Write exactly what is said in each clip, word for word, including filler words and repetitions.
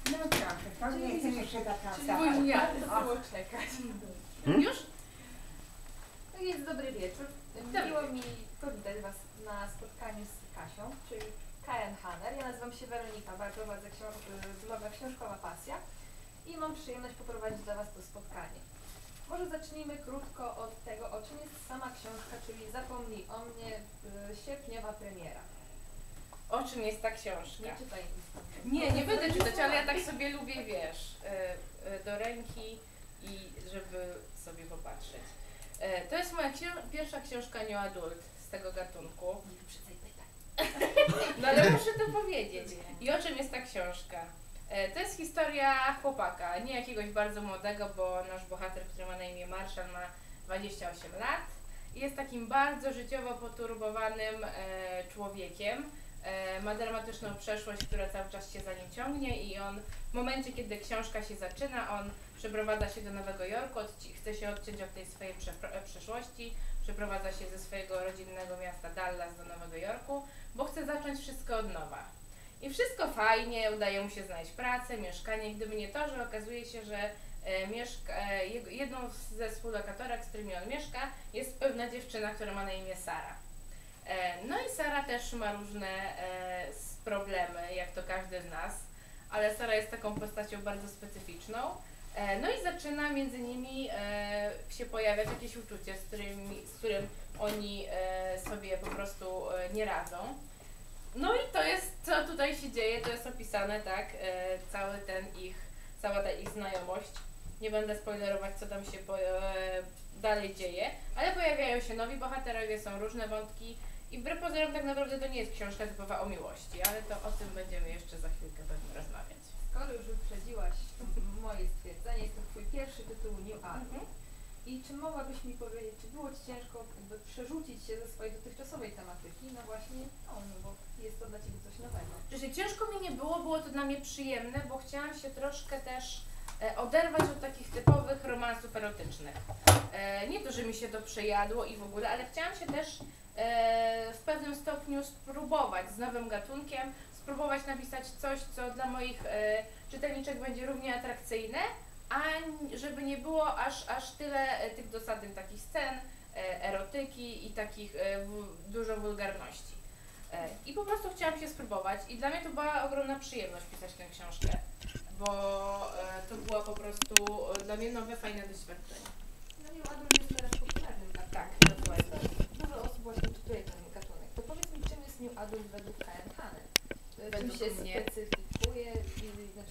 No trochę, to nie jestem jeszcze taka Czyli stara. wojniany, było czekać. Hmm? Już? Tak jest, dobry wieczór. Miło mi powitać Was na spotkaniu z Kasią, czyli Kajan Hanner. Ja nazywam się Weronika, prowadzę bloga Książkowa Pasja i mam przyjemność poprowadzić dla Was to spotkanie. Może zacznijmy krótko od tego, o czym jest sama książka, czyli Zapomnij o mnie, sierpniowa premiera. O czym jest ta książka? Nie czytaj nic. Nie, nie będę czytać, ale ja tak sobie lubię, wiesz, do ręki i żeby sobie popatrzeć. To jest moja książ pierwsza książka New Adult z tego gatunku. Nie wyprzedzaj pytań. No ale muszę to powiedzieć. I o czym jest ta książka? To jest historia chłopaka, nie jakiegoś bardzo młodego, bo nasz bohater, który ma na imię Marshall, ma dwadzieścia osiem lat i jest takim bardzo życiowo poturbowanym e, człowiekiem. E, ma dramatyczną przeszłość, która cały czas się za nim ciągnie i on w momencie, kiedy książka się zaczyna, on przeprowadza się do Nowego Jorku, chce się odciąć od tej swojej prze przeszłości, przeprowadza się ze swojego rodzinnego miasta Dallas do Nowego Jorku, bo chce zacząć wszystko od nowa. I wszystko fajnie, udaje mu się znaleźć pracę, mieszkanie, gdyby nie to, że okazuje się, że e, mieszka, e, jedną ze współlokatorek, z którymi on mieszka, jest pewna dziewczyna, która ma na imię Sara. E, no i Sara też ma różne e, problemy, jak to każdy z nas, ale Sara jest taką postacią bardzo specyficzną. E, no i zaczyna między nimi e, się pojawiać jakieś uczucie, z którym, z którym oni e, sobie po prostu e, nie radzą. No i to jest, co tutaj się dzieje, to jest opisane, tak, e, cały ten ich, cała ta ich znajomość. Nie będę spoilerować, co tam się po, e, dalej dzieje, ale pojawiają się nowi bohaterowie, są różne wątki i wbrew pozorom tak naprawdę to nie jest książka typowa o miłości, ale to o tym będziemy jeszcze za chwilkę pewnie rozmawiać. Skoro już wyprzedziłaś moje stwierdzenie, jest to Twój pierwszy tytuł New Adult. Mhm. I czy mogłabyś mi powiedzieć, czy było Ci ciężko jakby przerzucić się ze swojej dotychczasowej tematyki na właśnie tą, no bo jest to dla Ciebie coś nowego? Znaczy, ciężko mi nie było, było to dla mnie przyjemne, bo chciałam się troszkę też e, oderwać od takich typowych romansów erotycznych. E, nie to, że mi się to przejadło i w ogóle, ale chciałam się też e, w pewnym stopniu spróbować z nowym gatunkiem, spróbować napisać coś, co dla moich e, czytelniczek będzie równie atrakcyjne, a żeby nie było aż, aż tyle tych dosadnych takich scen, e, erotyki i takich e, w, dużo wulgarności. E, I po prostu chciałam się spróbować i dla mnie to była ogromna przyjemność pisać tę książkę, bo e, to było po prostu e, dla mnie nowe, fajne doświadczenie. No New Adult jest teraz popularnym gatunkiem. Tak, dokładnie. Dużo osób właśnie czytuje ten gatunek. To powiedz mi, czym jest New Adult według Kajan Hanner? Czym Według się mnie. specyfikuje i znaczy,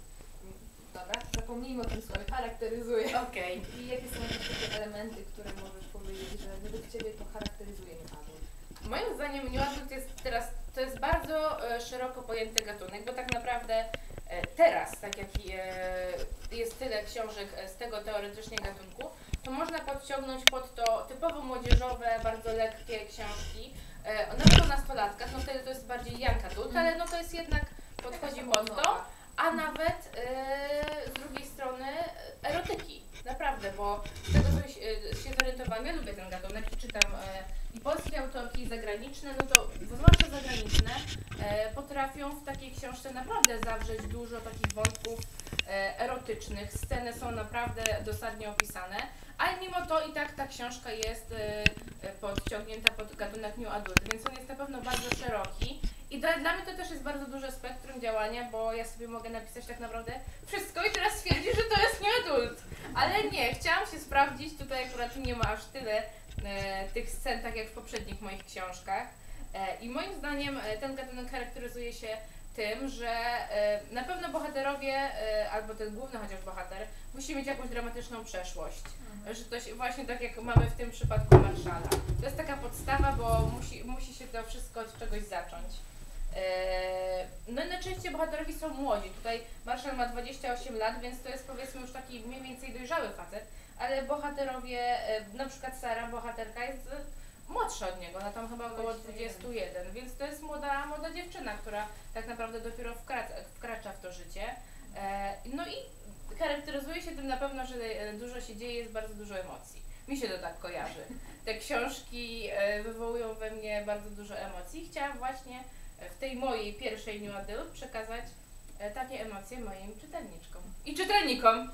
dobra, zapomnijmy o tym słowie, charakteryzuje. Okej. Okay. I jakie są jakieś takie elementy, które możesz powiedzieć, że według Ciebie to charakteryzuje New Adult? Moim zdaniem New Adult jest teraz, to jest bardzo e, szeroko pojęty gatunek, bo tak naprawdę e, teraz, tak jak e, jest tyle książek z tego teoretycznie gatunku, to można podciągnąć pod to typowo młodzieżowe, bardzo lekkie książki. E, nawet o nastolatkach, no wtedy to jest bardziej young adult, ale no to jest jednak, podchodzi pod to, a nawet e, z drugiej strony erotyki, naprawdę, bo z tego co się, się zorientowałam, ja lubię ten gatunek i czytam e, i polskie autorki, i zagraniczne, no to zwłaszcza zagraniczne e, potrafią w takiej książce naprawdę zawrzeć dużo takich wątków e, erotycznych, sceny są naprawdę dosadnie opisane, ale mimo to i tak ta książka jest e, podciągnięta pod gatunek New Adult, więc on jest na pewno bardzo szeroki. I dla, dla mnie to też jest bardzo duże spektrum działania, bo ja sobie mogę napisać tak naprawdę wszystko i teraz stwierdzić, że to jest New Adult. Ale nie, chciałam się sprawdzić, tutaj akurat nie ma aż tyle e, tych scen, tak jak w poprzednich moich książkach. E, I moim zdaniem e, ten gatunek charakteryzuje się tym, że e, na pewno bohaterowie, e, albo ten główny chociaż bohater, musi mieć jakąś dramatyczną przeszłość. Mhm. Że to się, właśnie tak jak mamy w tym przypadku Marshalla. To jest taka podstawa, bo musi, musi się to wszystko od czegoś zacząć. No i najczęściej bohaterowie są młodzi. Tutaj Marshall ma dwadzieścia osiem lat, więc to jest powiedzmy już taki mniej więcej dojrzały facet, ale bohaterowie, na przykład Sara, bohaterka jest młodsza od niego, ona tam chyba około dwudziestu jeden, więc to jest młoda, młoda dziewczyna, która tak naprawdę dopiero wkracza, wkracza w to życie. No i charakteryzuje się tym na pewno, że dużo się dzieje, jest bardzo dużo emocji. Mi się to tak kojarzy. Te książki wywołują we mnie bardzo dużo emocji. Chciałam właśnie w tej mojej pierwszej New Adult przekazać e, takie emocje moim czytelniczkom. I czytelnikom,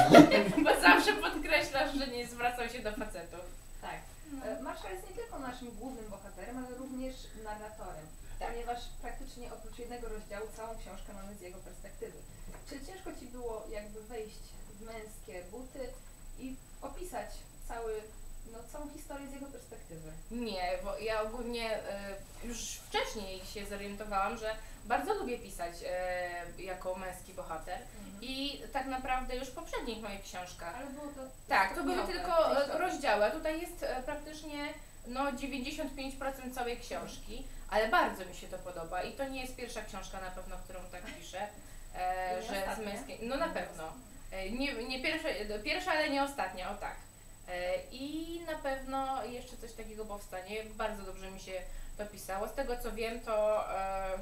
bo zawsze podkreślasz, że nie zwracał się do facetów. Tak. E, Marszał jest nie tylko naszym głównym bohaterem, ale również narratorem, Tak. ponieważ praktycznie oprócz jednego rozdziału całą książkę mamy z jego perspektywy. Czy ciężko Ci było jakby wejść w męskie buty i opisać cały, no, całą historię z jego perspektywy? Nie, bo ja ogólnie e, już wcześniej się zorientowałam, że bardzo lubię pisać e, jako męski bohater i tak naprawdę już w poprzednich moich książkach. Ale było to Tak, to były stopniowe, tylko e, częściowe. rozdziały, a tutaj jest e, praktycznie no, dziewięćdziesiąt pięć procent całej książki, ale bardzo mi się to podoba i to nie jest pierwsza książka na pewno, którą tak piszę, e, I nie że z ostatnia? męskiej, no na pewno. E, nie, nie pierwsza, pierwsza, ale nie ostatnia, o tak. E, I na pewno jeszcze coś takiego powstanie, bardzo dobrze mi się to pisało. Z tego co wiem, to e,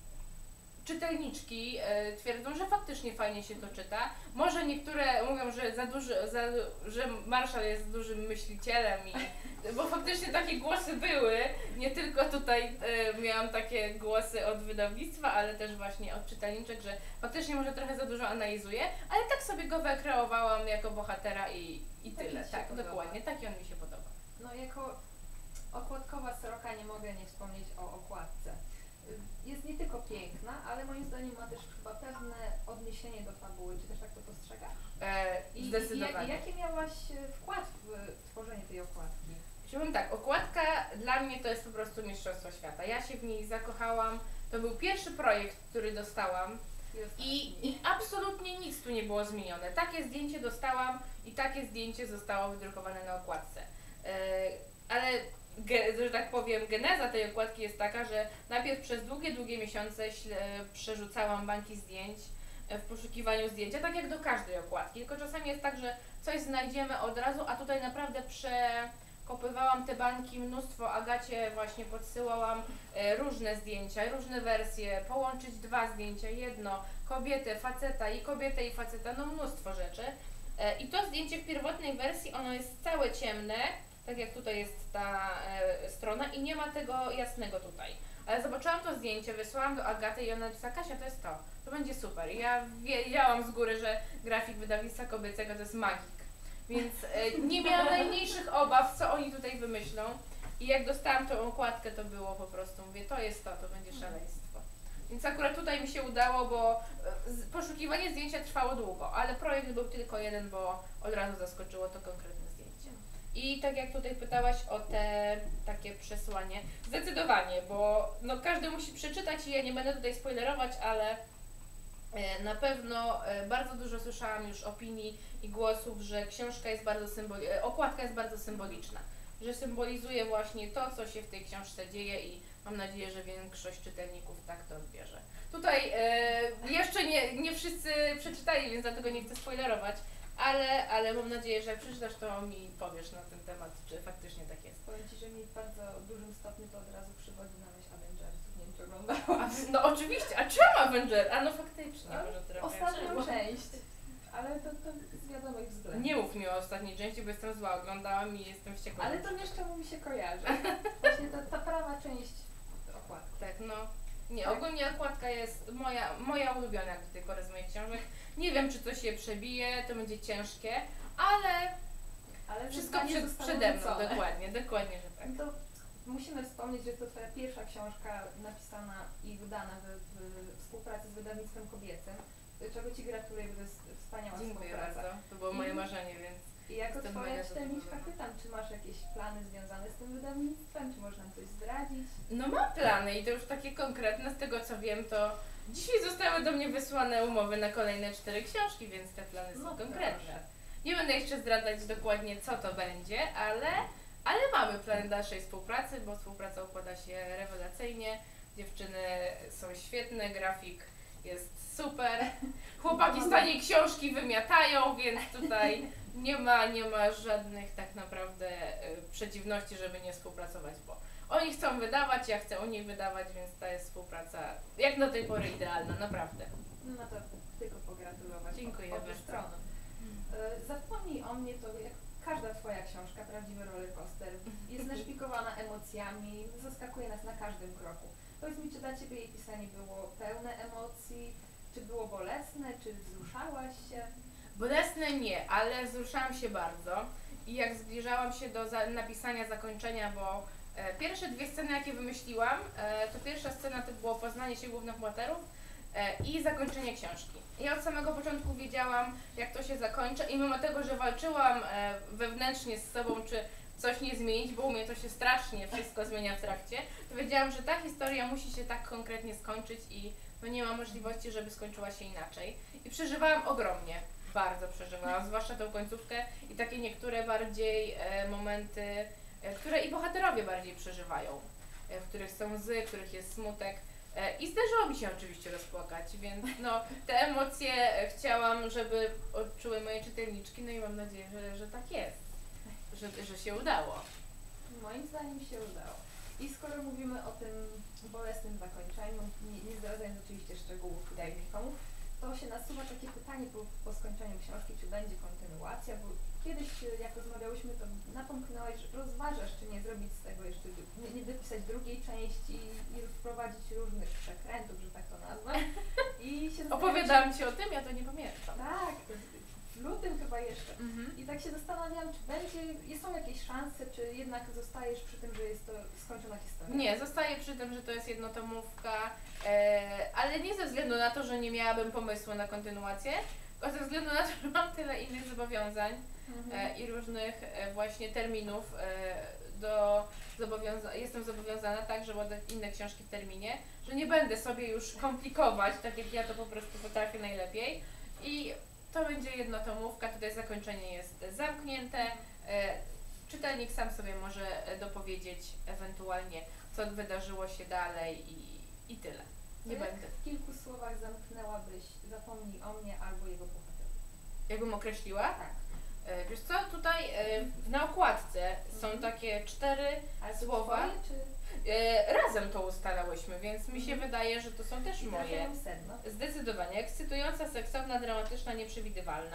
czytelniczki e, twierdzą, że faktycznie fajnie się to czyta. Może niektóre mówią, że za duży, za, że Marszał jest dużym myślicielem, i, bo faktycznie takie głosy były. Nie tylko tutaj e, miałam takie głosy od wydawnictwa, ale też właśnie od czytelniczek, że faktycznie może trochę za dużo analizuje, ale tak sobie go wykreowałam jako bohatera i, i Taki tyle. ci się Tak, podoba. dokładnie, taki on mi się podoba. No jako okładkowa sroka nie mogę nie wspomnieć o okładce. Jest nie tylko piękna, ale moim zdaniem ma też chyba pewne odniesienie do fabuły. Czy też tak to postrzegasz? E, I, i, zdecydowanie. i jaki miałaś e, wkład w, w tworzenie tej okładki? Powiem tak, okładka dla mnie to jest po prostu mistrzostwo świata. Ja się w niej zakochałam. To był pierwszy projekt, który dostałam i, i absolutnie nic tu nie było zmienione. Takie zdjęcie dostałam i takie zdjęcie zostało wydrukowane na okładce. E, ale ge, że tak powiem, geneza tej okładki jest taka, że najpierw przez długie, długie miesiące śle, przerzucałam banki zdjęć w poszukiwaniu zdjęcia, tak jak do każdej okładki. Tylko czasami jest tak, że coś znajdziemy od razu, a tutaj naprawdę przekopywałam te banki, mnóstwo. Agacie właśnie podsyłałam e, różne zdjęcia, różne wersje, połączyć dwa zdjęcia, jedno, kobietę, faceta i kobietę i faceta, no mnóstwo rzeczy. E, I to zdjęcie w pierwotnej wersji, ono jest całe ciemne, tak jak tutaj jest ta e, strona i nie ma tego jasnego tutaj. Ale zobaczyłam to zdjęcie, wysłałam do Agaty i ona napisała: Kasia, to jest to, to będzie super. I ja wiedziałam z góry, że grafik wydawnictwa kobiecego to jest magik. Więc e, nie miałam najmniejszych obaw, co oni tutaj wymyślą. I jak dostałam tą okładkę, to było po prostu, mówię, to jest to, to będzie szaleństwo. Więc akurat tutaj mi się udało, bo e, z, poszukiwanie zdjęcia trwało długo, ale projekt był tylko jeden, bo od razu zaskoczyło to konkretne zdjęcie. I tak jak tutaj pytałaś o te takie przesłanie, zdecydowanie, bo no każdy musi przeczytać i ja nie będę tutaj spoilerować, ale e, na pewno e, bardzo dużo słyszałam już opinii i głosów, że książka jest bardzo symboliczna, okładka jest bardzo symboliczna, że symbolizuje właśnie to, co się w tej książce dzieje i mam nadzieję, że większość czytelników tak to odbierze. Tutaj e, jeszcze nie, nie wszyscy przeczytali, więc dlatego nie chcę spoilerować. Ale, ale mam nadzieję, że jak przeczytasz, to mi powiesz na ten temat, czy faktycznie tak jest. Powiem Ci, że mi w bardzo dużym stopniu to od razu przywodzi na myśl Avengersów. Nie wiem, czy oglądałaś. A, no oczywiście, a czemu Avenger? A no faktycznie, No, może trochę. Ostatnią część. Ale to, to z wiadomych względów. Nie mów mi o ostatniej części, bo jestem zła, oglądałam i jestem wściekła. Ale to wiesz, czemu mi się kojarzy. Właśnie ta, ta prawa część okładki. Tak, no. Nie, Tak. ogólnie okładka jest moja, moja ulubiona jak do tej pory z moich książek. Nie wiem, czy to się przebije, to będzie ciężkie, ale Ale wszystko wyzwanie przed, zostało przede mną, rzucone. dokładnie, dokładnie, że tak. No to musimy wspomnieć, że jest to Twoja pierwsza książka napisana i wydana w, w współpracy z wydawnictwem kobiecym, czego Ci gratuluję, bo to jest wspaniała Dziękuję współpraca. bardzo, to było moje marzenie, więc I jako jestem Twoja mega czytelniczka zadowolona. pytam, czy masz jakieś plany związane z tym wydawnictwem, czy można coś zdradzić? No mam plany i to już takie konkretne, z tego co wiem, to dzisiaj zostały do mnie wysłane umowy na kolejne cztery książki, więc te plany są No konkretne. proszę. Nie będę jeszcze zdradzać dokładnie co to będzie, ale, ale mamy plany dalszej współpracy, bo współpraca układa się rewelacyjnie, dziewczyny są świetne, grafik jest super, chłopaki z taniej książki wymiatają, więc tutaj nie ma, nie ma żadnych tak naprawdę y, przeciwności, żeby nie współpracować, bo oni chcą wydawać, ja chcę u nich wydawać, więc ta jest współpraca jak do tej pory idealna, naprawdę. No to tylko pogratulować. Dziękuję obie bardzo. strony. E, Zapomnij o mnie, to jak każda Twoja książka, prawdziwy rollercoaster, jest naszpikowana emocjami, zaskakuje nas na każdym kroku. Powiedz mi, czy dla Ciebie jej pisanie było pełne emocji, Czy było bolesne, czy wzruszałaś się? Bolesne nie, ale wzruszałam się bardzo i jak zbliżałam się do za napisania zakończenia, bo e, pierwsze dwie sceny jakie wymyśliłam, e, to pierwsza scena to było poznanie się głównych bohaterów e, i zakończenie książki. Ja od samego początku wiedziałam, jak to się zakończy i mimo tego, że walczyłam e, wewnętrznie z sobą, czy coś nie zmienić, bo u mnie to się strasznie wszystko zmienia w trakcie, to wiedziałam, że ta historia musi się tak konkretnie skończyć i no nie ma możliwości, żeby skończyła się inaczej. I przeżywałam ogromnie, bardzo przeżywałam, zwłaszcza tą końcówkę i takie niektóre bardziej e, momenty, e, które i bohaterowie bardziej przeżywają, e, w których są łzy, w których jest smutek. E, I zdarzyło mi się oczywiście rozpłakać, więc no te emocje e, chciałam, żeby odczuły moje czytelniczki, no i mam nadzieję, że, że tak jest, że, że się udało. Moim zdaniem się udało. I skoro mówimy o tym bolesnym zakończeniu, nie, nie zdradzając oczywiście szczegółów i techników, to się nasuwa takie pytanie po, po skończeniu książki, czy będzie kontynuacja, bo kiedyś jak rozmawiałyśmy, to napomknąłeś, że rozważasz, czy nie zrobić z tego jeszcze, nie, nie dopisać drugiej części i wprowadzić różnych przekrętów, że tak to nazwę. I się Opowiadałam Ci o tym, ja to nie pamiętam. Tak, w lutym chyba jeszcze. Mhm. I tak się zastanawiam, czy będzie, są jakieś szanse, czy jednak zostajesz przy tym, że jest to skończona historia? Nie, zostaję przy tym, że to jest jednotomówka, e, ale nie ze względu na to, że nie miałabym pomysłu na kontynuację, tylko ze względu na to, że mam tyle innych zobowiązań Mhm. e, i różnych e, właśnie terminów e, do zobowiąza jestem zobowiązana tak, żeby oddać inne książki w terminie, że nie będę sobie już komplikować, tak jak ja to po prostu potrafię najlepiej. I to będzie jednotomówka, tutaj zakończenie jest zamknięte. E, czytelnik sam sobie może dopowiedzieć ewentualnie, co wydarzyło się dalej i, i tyle. Nie To jak będę. w kilku słowach zamknęłabyś Zapomnij o mnie albo jego bohaterów? Jakbym określiła? Tak. E, wiesz co, tutaj e, na okładce są Mhm. takie cztery Ale to słowa. twoje, czy E, razem to ustalałyśmy, więc mi się Mhm. wydaje, że to są też i moje. trafiają w sedno? Zdecydowanie. Ekscytująca, seksowna, dramatyczna, nieprzewidywalna.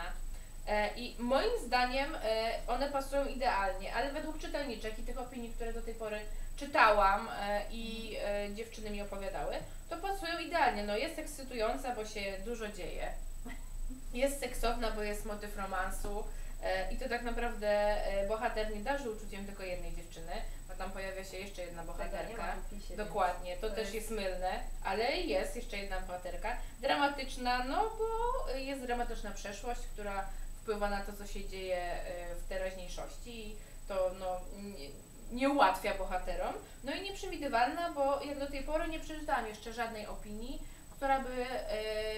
E, I moim zdaniem e, one pasują idealnie, ale według czytelniczek i tych opinii, które do tej pory czytałam e, i e, dziewczyny mi opowiadały, to pasują idealnie. No jest ekscytująca, bo się dużo dzieje. Jest seksowna, bo jest motyw romansu. E, I to tak naprawdę e, bohater nie darzy uczuciem tylko jednej dziewczyny, bo tam pojawia się jeszcze jedna Tego nie bohaterka. ma w opisie, Dokładnie, to to też jest- jest mylne, ale jest jeszcze jedna bohaterka. Dramatyczna, no bo jest dramatyczna przeszłość, która wpływa na to, co się dzieje e, w teraźniejszości i to no, nie, nie ułatwia bohaterom. No i nieprzewidywalna, bo jak do tej pory nie przeczytałam jeszcze żadnej opinii, która by, e,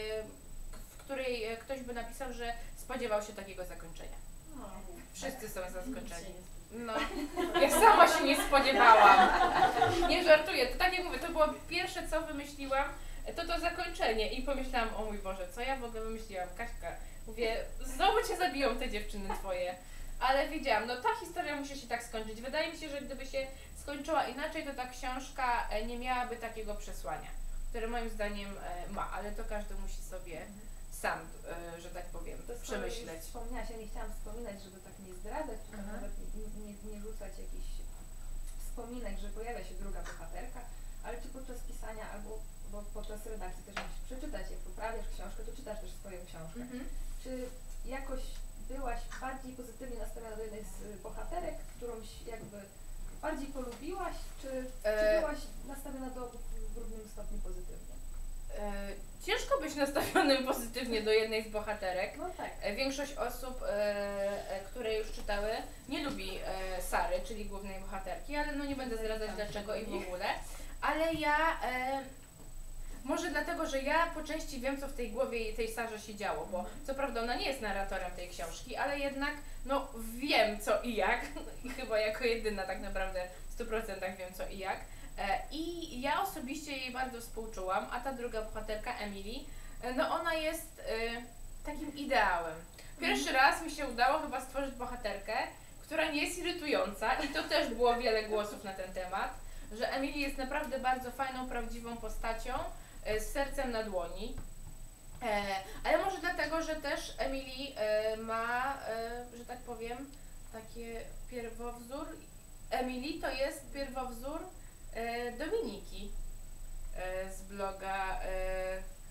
w której e, ktoś by napisał, że spodziewał się takiego zakończenia. No. Wszyscy są zaskoczeni. No, ja sama się nie spodziewałam. Nie żartuję, to tak jak mówię, to było pierwsze co wymyśliłam, to to zakończenie i pomyślałam, o mój Boże, co ja w ogóle wymyśliłam, Kaśka, mówię, znowu cię zabiją te dziewczyny twoje. Ale wiedziałam, no ta historia musi się tak skończyć. Wydaje mi się, że gdyby się skończyła inaczej, to ta książka e, nie miałaby takiego przesłania, które moim zdaniem e, ma, ale to każdy musi sobie sam, e, że tak powiem, To skoro przemyśleć. już wspomniałaś, ja nie chciałam wspominać, żeby tak nie zdradzać, czy tam Aha. nawet nie, nie, nie rzucać jakichś wspominek, że pojawia się druga bohaterka, ale czy podczas pisania albo bo podczas redakcji też musisz przeczytać, jak poprawiasz książkę, to czytasz też swoją książkę. Mhm. Czy jakoś byłaś bardziej pozytywnie nastawiona do jednej z y, bohaterek, którąś jakby bardziej polubiłaś, czy, czy E, byłaś nastawiona do obu w równym stopniu pozytywnie? E, ciężko być nastawionym pozytywnie do jednej z bohaterek. No tak. E, Większość osób, e, e, które już czytały, nie lubi e, Sary, czyli głównej bohaterki, ale no nie będę zdradzać dlaczego i w ogóle. Ale ja, e, może dlatego, że ja po części wiem, co w tej głowie tej Sarze się działo, bo co prawda ona nie jest narratorem tej książki, ale jednak no wiem co i jak i chyba jako jedyna tak naprawdę w stu procentach wiem co i jak. E, I ja osobiście jej bardzo współczułam, a ta druga bohaterka, Emily, e, no ona jest e, takim ideałem. Pierwszy raz mi się udało chyba stworzyć bohaterkę, która nie jest irytująca i to też było wiele głosów na ten temat, że Emily jest naprawdę bardzo fajną, prawdziwą postacią e, z sercem na dłoni. E, ale może dlatego, że też Emily e, ma, e, że tak powiem, takie pierwowzór. Emily to jest pierwowzór e, Dominiki e, z bloga e,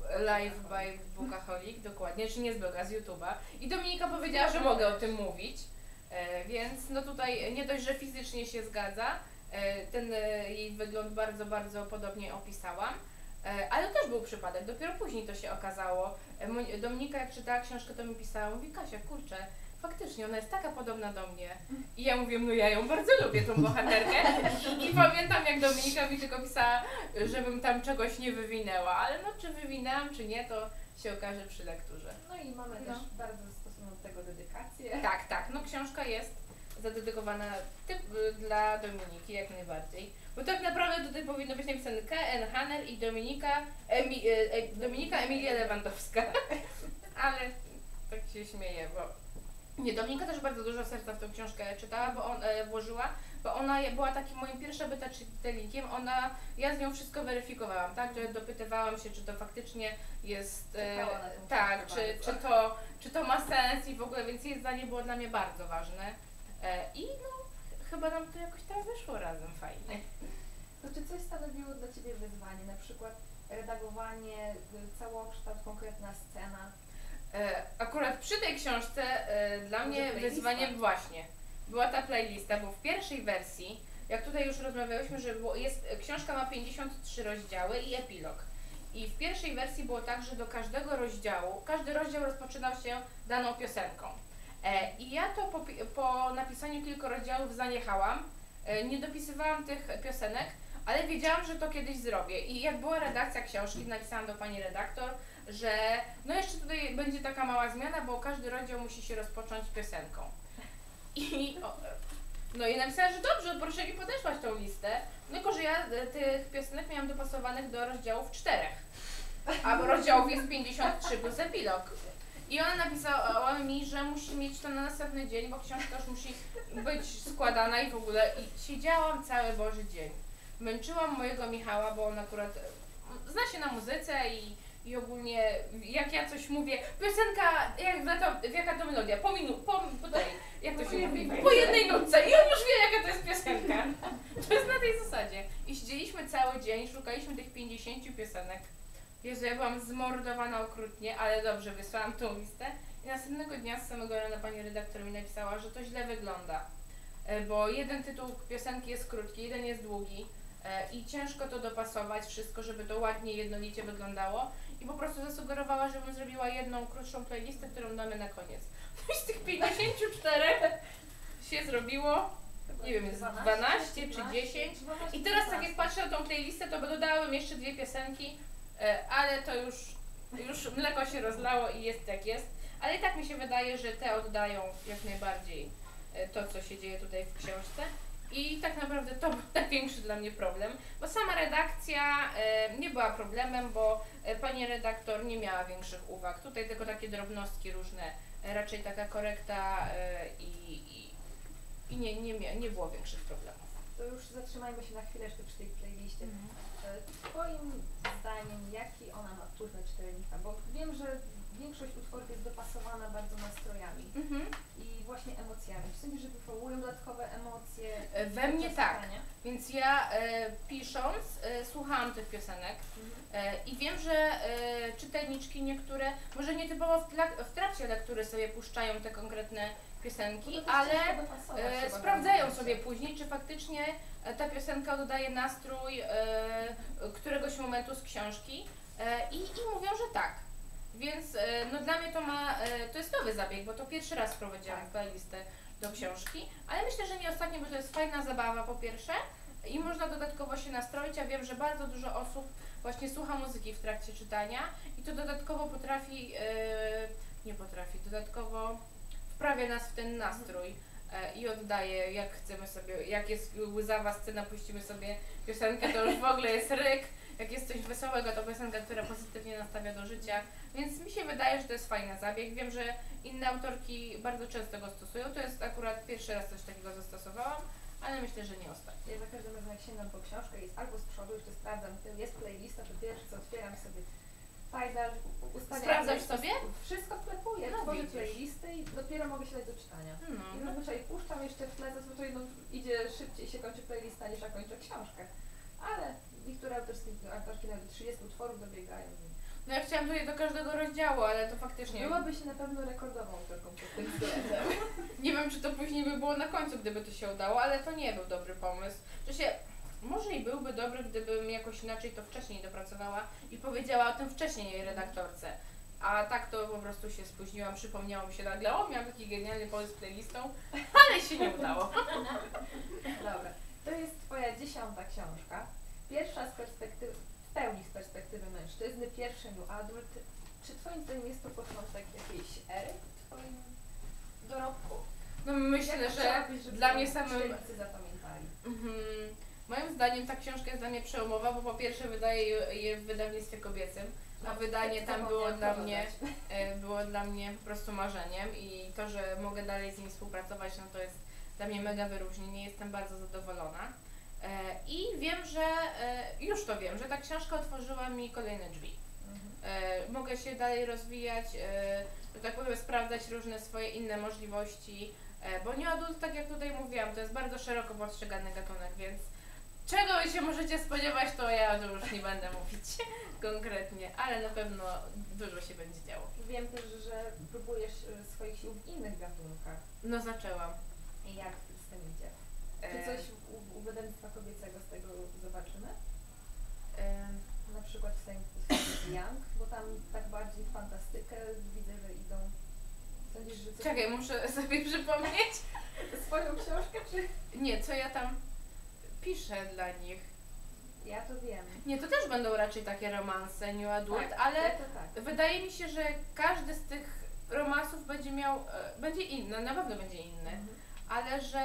Live by Bookaholic, dokładnie, czy nie z bloga, z YouTube'a. I Dominika powiedziała, że mogę o tym mówić, e, więc no tutaj nie dość, że fizycznie się zgadza, e, ten e, jej wygląd bardzo, bardzo podobnie opisałam, e, ale też był przypadek, dopiero później to się okazało. E, Mo- Dominika jak czytała książkę, to mi pisała, mówi Kasia, kurczę, faktycznie ona jest taka podobna do mnie. I ja mówię, no ja ją bardzo lubię, tą bohaterkę. I pamiętam jak Dominika mi tylko pisała, żebym tam czegoś nie wywinęła, ale no czy wywinęłam, czy nie, to się okaże przy lekturze. No i mamy No. też bardzo stosowną do tego dedykację. Tak, tak, no książka jest zadedykowana typ, dla Dominiki jak najbardziej. Bo tak naprawdę tutaj powinno być napisane K N Hanner i Dominika, Emi, e, e, Dominika Emilia Lewandowska. Ale tak się śmieję, bo nie, Dominika też bardzo dużo serca w tą książkę czytała, bo on e, włożyła, bo ona je- była takim moim pierwszym beta czytelnikiem, ona, ja z nią wszystko weryfikowałam, tak, że dopytywałam się, czy to faktycznie jest, e, Czekała na tą tak, książkę czy, bardzo. czy, to, czy to ma sens i w ogóle, więc jej zdanie było dla mnie bardzo ważne e, i no, chyba nam to jakoś tam wyszło razem fajnie. To czy coś stanowiło dla Ciebie wyzwanie, na przykład redagowanie, y, całokształt, konkretna scena? E, Akurat przy tej książce e, dla Może mnie playlista? wyzwaniem właśnie była ta playlista, bo w pierwszej wersji, jak tutaj już rozmawiałyśmy, że było, jest, książka ma pięćdziesiąt trzy rozdziały i epilog. I w pierwszej wersji było tak, że do każdego rozdziału, każdy rozdział rozpoczynał się daną piosenką. E, I ja to po, pi- po napisaniu kilku rozdziałów zaniechałam, e, nie dopisywałam tych piosenek, ale wiedziałam, że to kiedyś zrobię. I jak była redakcja książki, napisałam do pani redaktor, że no jeszcze tutaj będzie taka mała zmiana, bo każdy rozdział musi się rozpocząć piosenką. I o, no i napisałam, że dobrze, proszę mi podesłać tą listę, tylko że ja e, tych piosenek miałam dopasowanych do rozdziałów czterech, a rozdziałów jest pięćdziesiąt trzy plus epilog. I ona napisała mi, że musi mieć to na następny dzień, bo książka już musi być składana i w ogóle. I siedziałam cały Boży dzień. Męczyłam mojego Michała, bo on akurat e, zna się na muzyce i, i ogólnie jak ja coś mówię, piosenka, jak na to, jaka to melodia, po minu, po, po tej, jak to się mówi, po jednej nutce i on już wie jaka to jest piosenka. To jest na tej zasadzie. I siedzieliśmy cały dzień, szukaliśmy tych pięćdziesięciu piosenek. Jezu, ja byłam zmordowana okrutnie, ale dobrze, wysłałam tą listę i następnego dnia z samego rana pani redaktor mi napisała, że to źle wygląda, e, bo jeden tytuł piosenki jest krótki, jeden jest długi e, i ciężko to dopasować, wszystko, żeby to ładnie, jednolicie wyglądało i po prostu zasugerowała, żebym zrobiła jedną krótszą playlistę, którą damy na koniec. No i z tych pięćdziesięciu czterech się zrobiło, nie wiem, jest dwanaście czy dziesięć. I teraz tak jak patrzę na tą playlistę, to dodałabym jeszcze dwie piosenki, e, ale to już, już mleko się rozlało i jest jak jest. Ale i tak mi się wydaje, że te oddają jak najbardziej e, to, co się dzieje tutaj w książce. I tak naprawdę to był największy dla mnie problem, bo sama redakcja e, nie była problemem, bo e, pani redaktor nie miała większych uwag. Tutaj tylko takie drobnostki różne, e, raczej taka korekta e, i, i, i nie, nie, mia- nie było większych problemów. To już zatrzymajmy się na chwileczkę przy tej playliście. E, Twoim zdaniem, jaki ona ma wpływ na czytelnika? Bo wiem, że większość utworów jest dopasowana bardzo nastrojami Mhm. i właśnie emocjami. Czy sądzisz, że wywołują dodatkowe emocje? E, We mnie podczas tak, czytania? więc ja e, pisząc e, słuchałam tych piosenek e, i wiem, że e, czytelniczki niektóre, może nietypowo w, tla, w trakcie lektury sobie puszczają te konkretne piosenki, No to też ale ciężko dopasować e, chyba sprawdzają do sobie życia. później, czy faktycznie e, ta piosenka oddaje nastrój e, któregoś momentu z książki e, i, i mówią, że tak. Więc e, no dla mnie to ma, e, to jest nowy zabieg, bo to pierwszy raz wprowadziłam Tak. playlistę do książki, ale myślę, że nie ostatnio, bo to jest fajna zabawa po pierwsze i można dodatkowo się nastroić. Ja wiem, że bardzo dużo osób właśnie słucha muzyki w trakcie czytania i to dodatkowo potrafi, e, nie potrafi, dodatkowo wprawia nas w ten nastrój e, i oddaje, jak chcemy sobie, jak jest łzawa scena, puścimy sobie piosenkę, to już w ogóle jest ryk. Jak jest coś wesołego, to piosenka, która pozytywnie nastawia do życia, więc mi się wydaje, że to jest fajny zabieg. Wiem, że inne autorki bardzo często go stosują, to jest akurat pierwszy raz coś takiego zastosowałam, ale myślę, że nie ostatni. Ja za każdym razem jak sięgam po książkę, jest albo z przodu, jeszcze sprawdzam tył, jest playlista, to pierwsze co otwieram sobie fajdal, ustawiam. Sprawdzasz sobie? Wszystko wklepuję, No tworzę widzisz. playlisty i dopiero mogę się dać do czytania. No, I no. zazwyczaj puszczam jeszcze w tle, zazwyczaj no, idzie szybciej się kończy playlista niż ja kończę książkę. Ale niektóre autorskie, autorki nawet trzydzieści utworów dobiegają. No ja chciałam tutaj do każdego rozdziału, ale to faktycznie... Byłaby się na pewno rekordową autorką pod tym względem. Nie wiem, czy to później by było na końcu, gdyby to się udało, ale to nie był dobry pomysł. Że się... Może i byłby dobry, gdybym jakoś inaczej to wcześniej dopracowała i powiedziała o tym wcześniej jej redaktorce. A tak to po prostu się spóźniłam, przypomniało mi się nagle, o miałam taki genialny pomysł z playlistą, ale się nie udało. Dobra, to jest twoja dziesiąta książka. Pierwsza z perspektywy, w pełni z perspektywy mężczyzny, pierwszy new adult. Czy twoim zdaniem jest to początek jakiejś ery w twoim dorobku? No myślę, Jak że chciałabyś, żeby dla mnie samym... czytelnicy zapamiętali? Mhm. Moim zdaniem ta książka jest dla mnie przełomowa, bo po pierwsze wydaje je w wydawnictwie kobiecym, a wydanie tam było dla mnie, e, było dla mnie po prostu marzeniem i to, że mogę dalej z nimi współpracować, no to jest dla mnie mega wyróżnienie, jestem bardzo zadowolona. E, I wiem, że, e, już to wiem, że ta książka otworzyła mi kolejne drzwi. E, mogę się dalej rozwijać, e, że tak powiem, sprawdzać różne swoje inne możliwości, e, bo new adult, tak jak tutaj mówiłam, to jest bardzo szeroko postrzegany gatunek, więc czego wy się możecie spodziewać, to ja to już nie będę mówić konkretnie, ale na pewno dużo się będzie działo. Wiem też, że próbujesz e, swoich sił w innych gatunkach. No zaczęłam. I jak z tym idzie? Czy E, coś u, u wydawnictwa kobiecego z tego zobaczymy? e, Na przykład w Saint Young, bo tam tak bardziej w fantastykę widzę, że idą. Sądzisz, że coś... czekaj, muszę sobie przypomnieć. Swoją książkę, czy... Nie, co ja tam piszę dla nich. Ja to wiem. Nie, to też będą raczej takie romanse, new adult, Tak, ale ja to tak. wydaje mi się, że każdy z tych romansów będzie miał, e, będzie inny, na pewno będzie inny, Mhm. ale że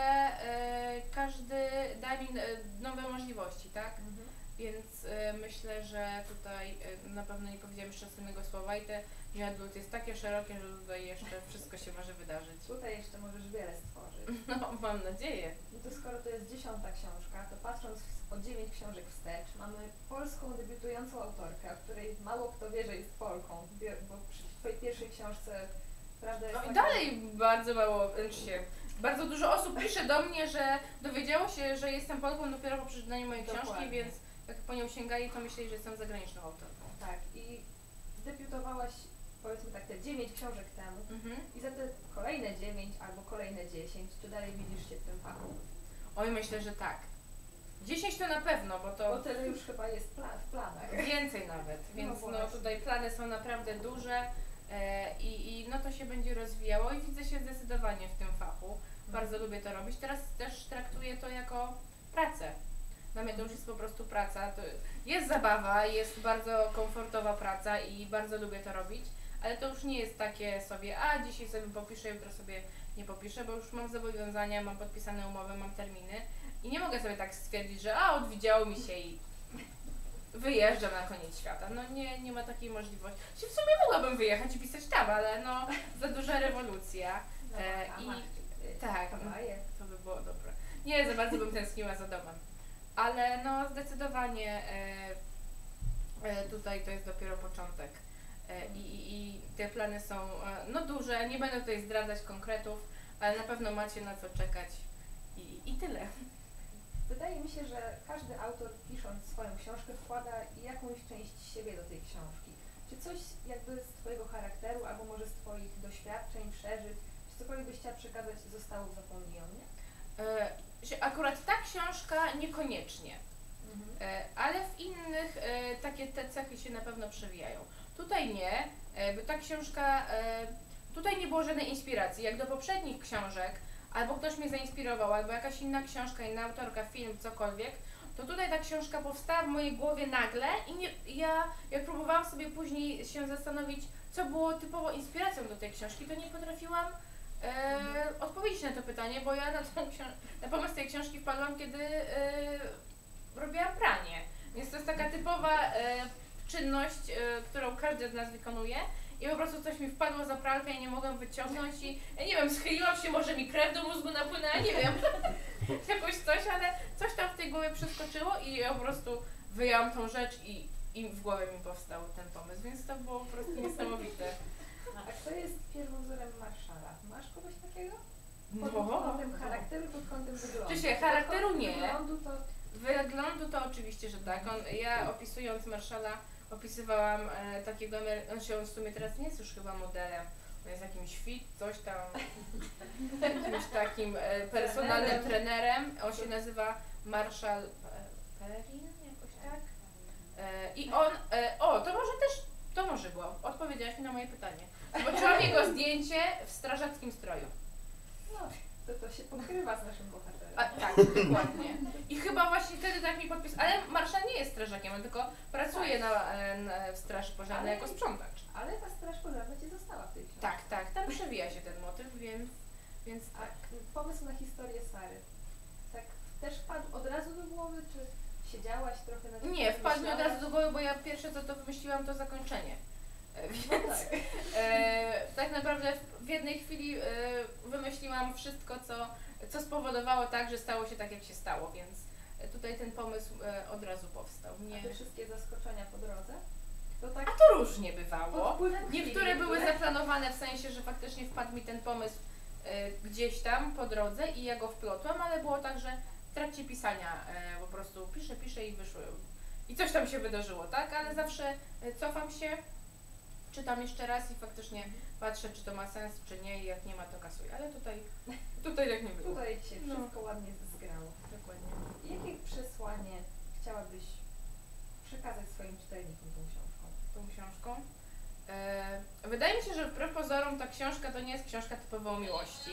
e, każdy da mi e, nowe możliwości, tak? Mhm. Więc e, myślę, że tutaj e, na pewno nie powiedziałam jeszcze ostatniego słowa i te new adult jest takie szerokie, że tutaj jeszcze wszystko się może wydarzyć. Tutaj jeszcze możesz wiele stworzyć. No, mam nadzieję. No to skoro to jest dziesiąta książka, to patrząc w- o dziewięć książek wstecz, mamy polską debiutującą autorkę, o której mało kto wie, że jest Polką, wie- bo przy twojej pierwszej książce, prawda, jest No i taka- dalej bardzo mało, znaczy się, bardzo dużo osób pisze do mnie, że dowiedziało się, że jestem Polką dopiero po przeczytaniu mojej książki, Dokładnie. więc jak po nią sięgali, to myśleli, że jestem zagraniczną autorką. Tak, i zdebiutowałaś, powiedzmy tak, te dziewięć książek temu Mhm. i za te kolejne dziewięć albo kolejne dziesięć, czy dalej widzisz się w tym fachu? Oj, myślę, że tak. dziesięć to na pewno, bo Bo to tyle już chyba jest pla- w planach. więcej nawet, więc no, właśnie. tutaj plany są naprawdę duże e, i, i no to się będzie rozwijało i widzę się zdecydowanie w tym fachu. Bardzo lubię to robić. Teraz też traktuję to jako pracę. Dla mnie to już jest po prostu praca. To jest zabawa, jest bardzo komfortowa praca i bardzo lubię to robić, ale to już nie jest takie sobie, a dzisiaj sobie popiszę, jutro sobie nie popiszę, bo już mam zobowiązania, mam podpisane umowy, mam terminy i nie mogę sobie tak stwierdzić, że a odwidziało mi się i wyjeżdżam na koniec świata. No nie, nie ma takiej możliwości. Czy w sumie mogłabym wyjechać i pisać tam, ale no za duża rewolucja. No, E, a i- masz, y, tak. Hawaje. To by było dobre. Nie, za bardzo bym tęskniła za domem. Ale no zdecydowanie e, e, tutaj to jest dopiero początek. E, i, i, I te plany są e, no duże, nie będę tutaj zdradzać konkretów, ale na pewno macie na co czekać. I, i tyle. Wydaje mi się, że każdy autor pisząc swoją książkę wkłada jakąś część siebie do tej książki. Czy coś jakby z twojego charakteru, albo może z twoich doświadczeń, przeżyć, czy cokolwiek byś chciała przekazać zostało w zapomnienie? E, że akurat ta książka niekoniecznie. E, ale w innych e, takie te cechy się na pewno przewijają. Tutaj nie, e, bo ta książka, e, tutaj nie było żadnej inspiracji. Jak do poprzednich książek, albo ktoś mnie zainspirował, albo jakaś inna książka, inna autorka, film, cokolwiek, to tutaj ta książka powstała w mojej głowie nagle i nie, ja, jak próbowałam sobie później się zastanowić, co było typowo inspiracją do tej książki, to nie potrafiłam e, odpowiedzieć na to pytanie, bo ja na, tą książ- na pomysł tej książki wpadłam, kiedy e, robiłam pranie. Więc to jest taka typowa e, czynność, e, którą każdy z nas wykonuje i po prostu coś mi wpadło za pralkę i nie mogłam wyciągnąć i ja nie wiem, schyliłam się, może mi krew do mózgu napłynęła, nie wiem, jakoś coś, ale coś tam w tej głowie przeskoczyło i ja po prostu wyjęłam tą rzecz i, i w głowie mi powstał ten pomysł, więc to było po prostu niesamowite. A kto jest pierwowzorem Marszala? Masz kogoś takiego? Pod No. kątem charakteru, pod kątem wyglądu. Czy się charakteru Pod kątem nie. Wyglądu to Wyglądu to oczywiście, że tak. On, ja opisując Marszala, opisywałam e, takiego, Amery- on się w sumie teraz nie jest już chyba modelem, on jest jakimś fit, coś tam, jakimś takim e, personalnym trenerem, on się nazywa Marshall Perin, jakoś tak. E, I on, e, o, to może też, to może było, odpowiedziałaś mi na moje pytanie. Zobaczyłam jego zdjęcie w strażackim stroju. No, to, to się pokrywa z naszym bohaterem. A, tak, dokładnie. I chyba właśnie wtedy tak mi podpis, ale Marszal nie jest strażakiem, on tylko pracuje na, na, w straży pożarnej Ale- jako sprzątacz. Ale ta straż pożarna Ci została w tej książce. Tak, tak, tam przewija się ten motyw, więc, więc A tak. pomysł na historię Sary, tak też wpadł od razu do głowy, czy siedziałaś trochę na tym? Nie, wpadł mi od myślałaś? razu do głowy, bo ja pierwsze co to wymyśliłam to zakończenie. E, Więc No tak. e, tak naprawdę w, w jednej chwili e, wymyśliłam wszystko, co, co spowodowało tak, że stało się tak, jak się stało, więc e, tutaj ten pomysł e, od razu powstał. Nie. A te wszystkie zaskoczenia po drodze? To tak A to różnie bywało. pod wpływem chwili, Niektóre były niektóre- zaplanowane w sensie, że faktycznie wpadł mi ten pomysł e, gdzieś tam po drodze i ja go wplotłam, ale było tak, że w trakcie pisania e, po prostu piszę, piszę i wyszło. I coś tam się wydarzyło, tak? Ale zawsze e, cofam się, czytam jeszcze raz i faktycznie patrzę, czy to ma sens, czy nie i jak nie ma, to kasuję. Ale tutaj, tutaj tak nie było. Tutaj się No. wszystko ładnie zgrało. Dokładnie. Jakie przesłanie chciałabyś przekazać swoim czytelnikom tą książką? Tą książką. E, wydaje mi się, że wbrew pozorom ta książka to nie jest książka typowo o miłości.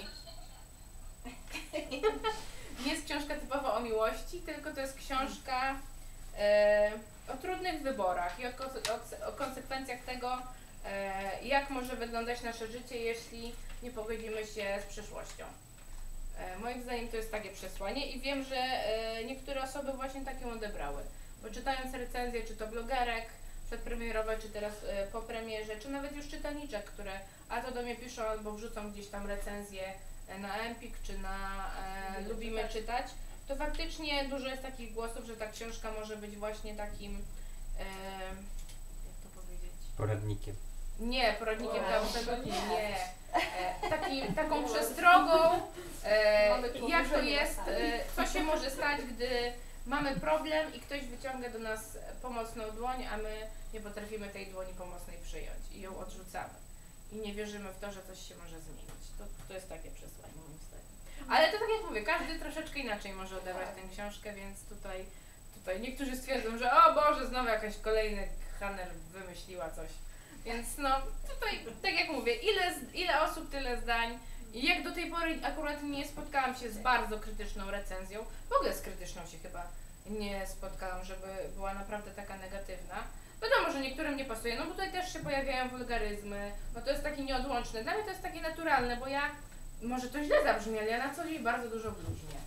Nie jest książka typowo o miłości, tylko to jest książka e, o trudnych wyborach i o, konse- o, o konsekwencjach tego, e, jak może wyglądać nasze życie, jeśli nie pogodzimy się z przyszłością. E, moim zdaniem to jest takie przesłanie i wiem, że e, niektóre osoby właśnie tak ją odebrały. Bo czytając recenzje, czy to blogerek przedpremierowe, czy teraz e, po premierze, czy nawet już czytelniczek, które a to do mnie piszą albo wrzucą gdzieś tam recenzje e, na Empik, czy na e, Lubimy Lubimy czytać. czytać, to faktycznie dużo jest takich głosów, że ta książka może być właśnie takim, e, jak to powiedzieć? Poradnikiem. Nie, poradnikiem O, to absolutnie nie. nie. E, taki, taką przestrogą, e, Mamy jak to poburzenie jest, na sali. e, co się może stać, gdy mamy problem i ktoś wyciąga do nas pomocną dłoń, a my nie potrafimy tej dłoni pomocnej przyjąć i ją odrzucamy. I nie wierzymy w to, że coś się może zmienić. To, to jest takie przesłanie moim zdaniem. Ale to tak jak mówię, każdy troszeczkę inaczej może odebrać tę książkę, więc tutaj, tutaj niektórzy stwierdzą, że o Boże, znowu jakaś kolejny Hanner wymyśliła coś. Więc no tutaj, tak jak mówię, ile, z- ile osób, tyle zdań. I jak do tej pory akurat nie spotkałam się z bardzo krytyczną recenzją, w ogóle z krytyczną się chyba nie spotkałam, żeby była naprawdę taka negatywna. Wiadomo, że niektórym nie pasuje, no bo tutaj też się pojawiają wulgaryzmy, no to jest takie nieodłączne. Dla mnie to jest takie naturalne, bo ja, może to źle zabrzmi, ale ja na co dzień bardzo dużo bluźnię.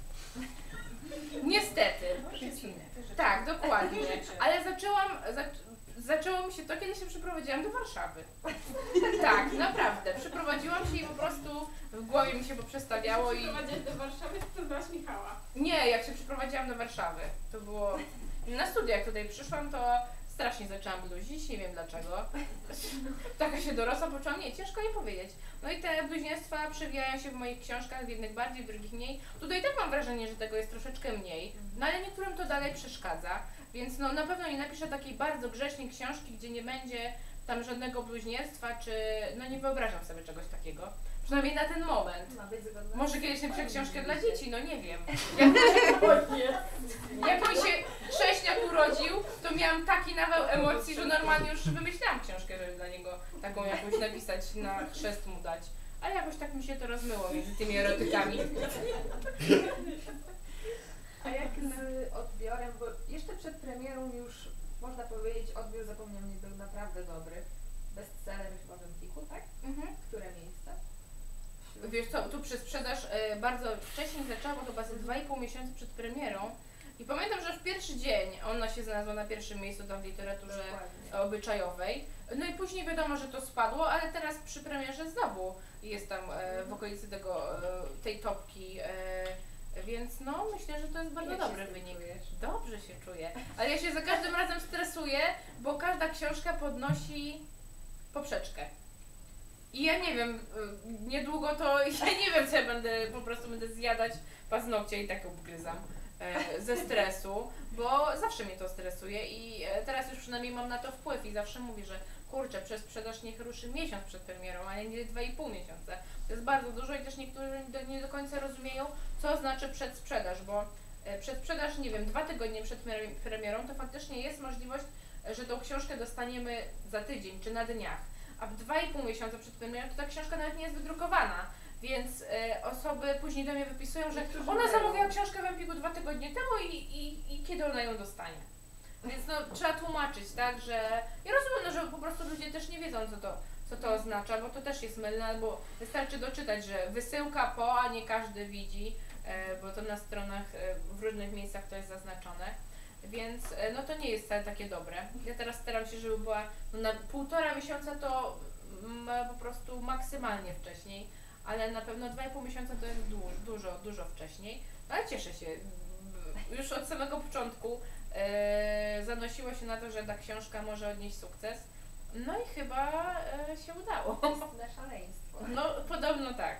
Niestety. Tak, dokładnie. Ale zaczęłam, zac, zaczęło mi się to, kiedy się przeprowadziłam do Warszawy. Tak, naprawdę. Przeprowadziłam się i po prostu w głowie mi się poprzestawiało i... Przeprowadziłaś do Warszawy, to znasz Michała. Nie, jak się przeprowadziłam do Warszawy, to było... Na studiach tutaj przyszłam, to strasznie zaczęłam bluźnić, nie wiem dlaczego. Taka się dorosła, poczułam, nie, ciężko mi powiedzieć. No i te bluźnierstwa przewijają się w moich książkach, w jednych bardziej, w drugich mniej. Tutaj tak mam wrażenie, że tego jest troszeczkę mniej, no ale niektórym to dalej przeszkadza, więc no na pewno nie napiszę takiej bardzo grzecznej książki, gdzie nie będzie tam żadnego bluźnierstwa, czy no nie wyobrażam sobie czegoś takiego. Przynajmniej na ten moment. Ma być zgodna. Może kiedyś napiszę książkę dla dzieci, no nie wiem. Jak mi się, jak mi się Cześniak urodził, to miałam taki nawał emocji, że normalnie już wymyślałam książkę, żeby dla niego taką jakąś napisać, na chrzest mu dać. Ale jakoś tak mi się to rozmyło między tymi erotykami. A jak z odbiorem, bo jeszcze przed premierą już można powiedzieć, odbiór Zapomniany był naprawdę dobry. Bestseller chyba w Empiku, tak? Mhm. Które miejsce? Wiesz co, tu przez sprzedaż e, bardzo wcześnie zaczęła, bo chyba ze dwa i pół miesiąca przed premierą. I pamiętam, że w pierwszy dzień ona się znalazła na pierwszym miejscu tam w literaturze Dokładnie. obyczajowej. No i później wiadomo, że to spadło, ale teraz przy premierze znowu jest tam e, w okolicy tego, e, tej topki, e, więc no myślę, że to jest bardzo Jak się dobry z tym wynik. czujesz? Dobrze się czuję, ale ja się za każdym razem stresuję, bo każda książka podnosi poprzeczkę. I ja nie wiem, y, niedługo to, ja nie wiem, co ja będę, po prostu będę zjadać paznokcie i tak obgryzam. e, ze stresu, bo zawsze mnie to stresuje i e, teraz już przynajmniej mam na to wpływ i zawsze mówię, że kurczę, przez sprzedaż niech ruszy miesiąc przed premierą, a nie dwa i pół miesiąca. To jest bardzo dużo i też niektórzy do, nie do końca rozumieją, co znaczy przedsprzedaż, bo e, przedsprzedaż, nie wiem, dwa tygodnie przed pre- premierą to faktycznie jest możliwość, że tą książkę dostaniemy za tydzień czy na dniach, a w dwa i pół miesiąca przed premierą to ta książka nawet nie jest wydrukowana, więc e, osoby później do mnie wypisują, że Niektórzy ona mają. zamówiła książkę w Empiku dwa tygodnie temu i, i, i kiedy ona ją dostanie. Więc no, trzeba tłumaczyć, tak, że ja rozumiem, no, że po prostu ludzie też nie wiedzą, co to, co to oznacza, bo to też jest mylne, bo wystarczy doczytać, że wysyłka po, a nie każdy widzi, e, bo to na stronach e, w różnych miejscach to jest zaznaczone. Więc e, no to nie jest wcale takie dobre. Ja teraz staram się, żeby była no, na półtora miesiąca to mm, po prostu maksymalnie wcześniej, ale na pewno dwa i pół miesiąca to jest du dużo, dużo wcześniej. No, ale cieszę się. Już od samego początku e, zanosiło się na to, że ta książka może odnieść sukces. No i chyba e, się udało. Istne szaleństwo. No podobno tak.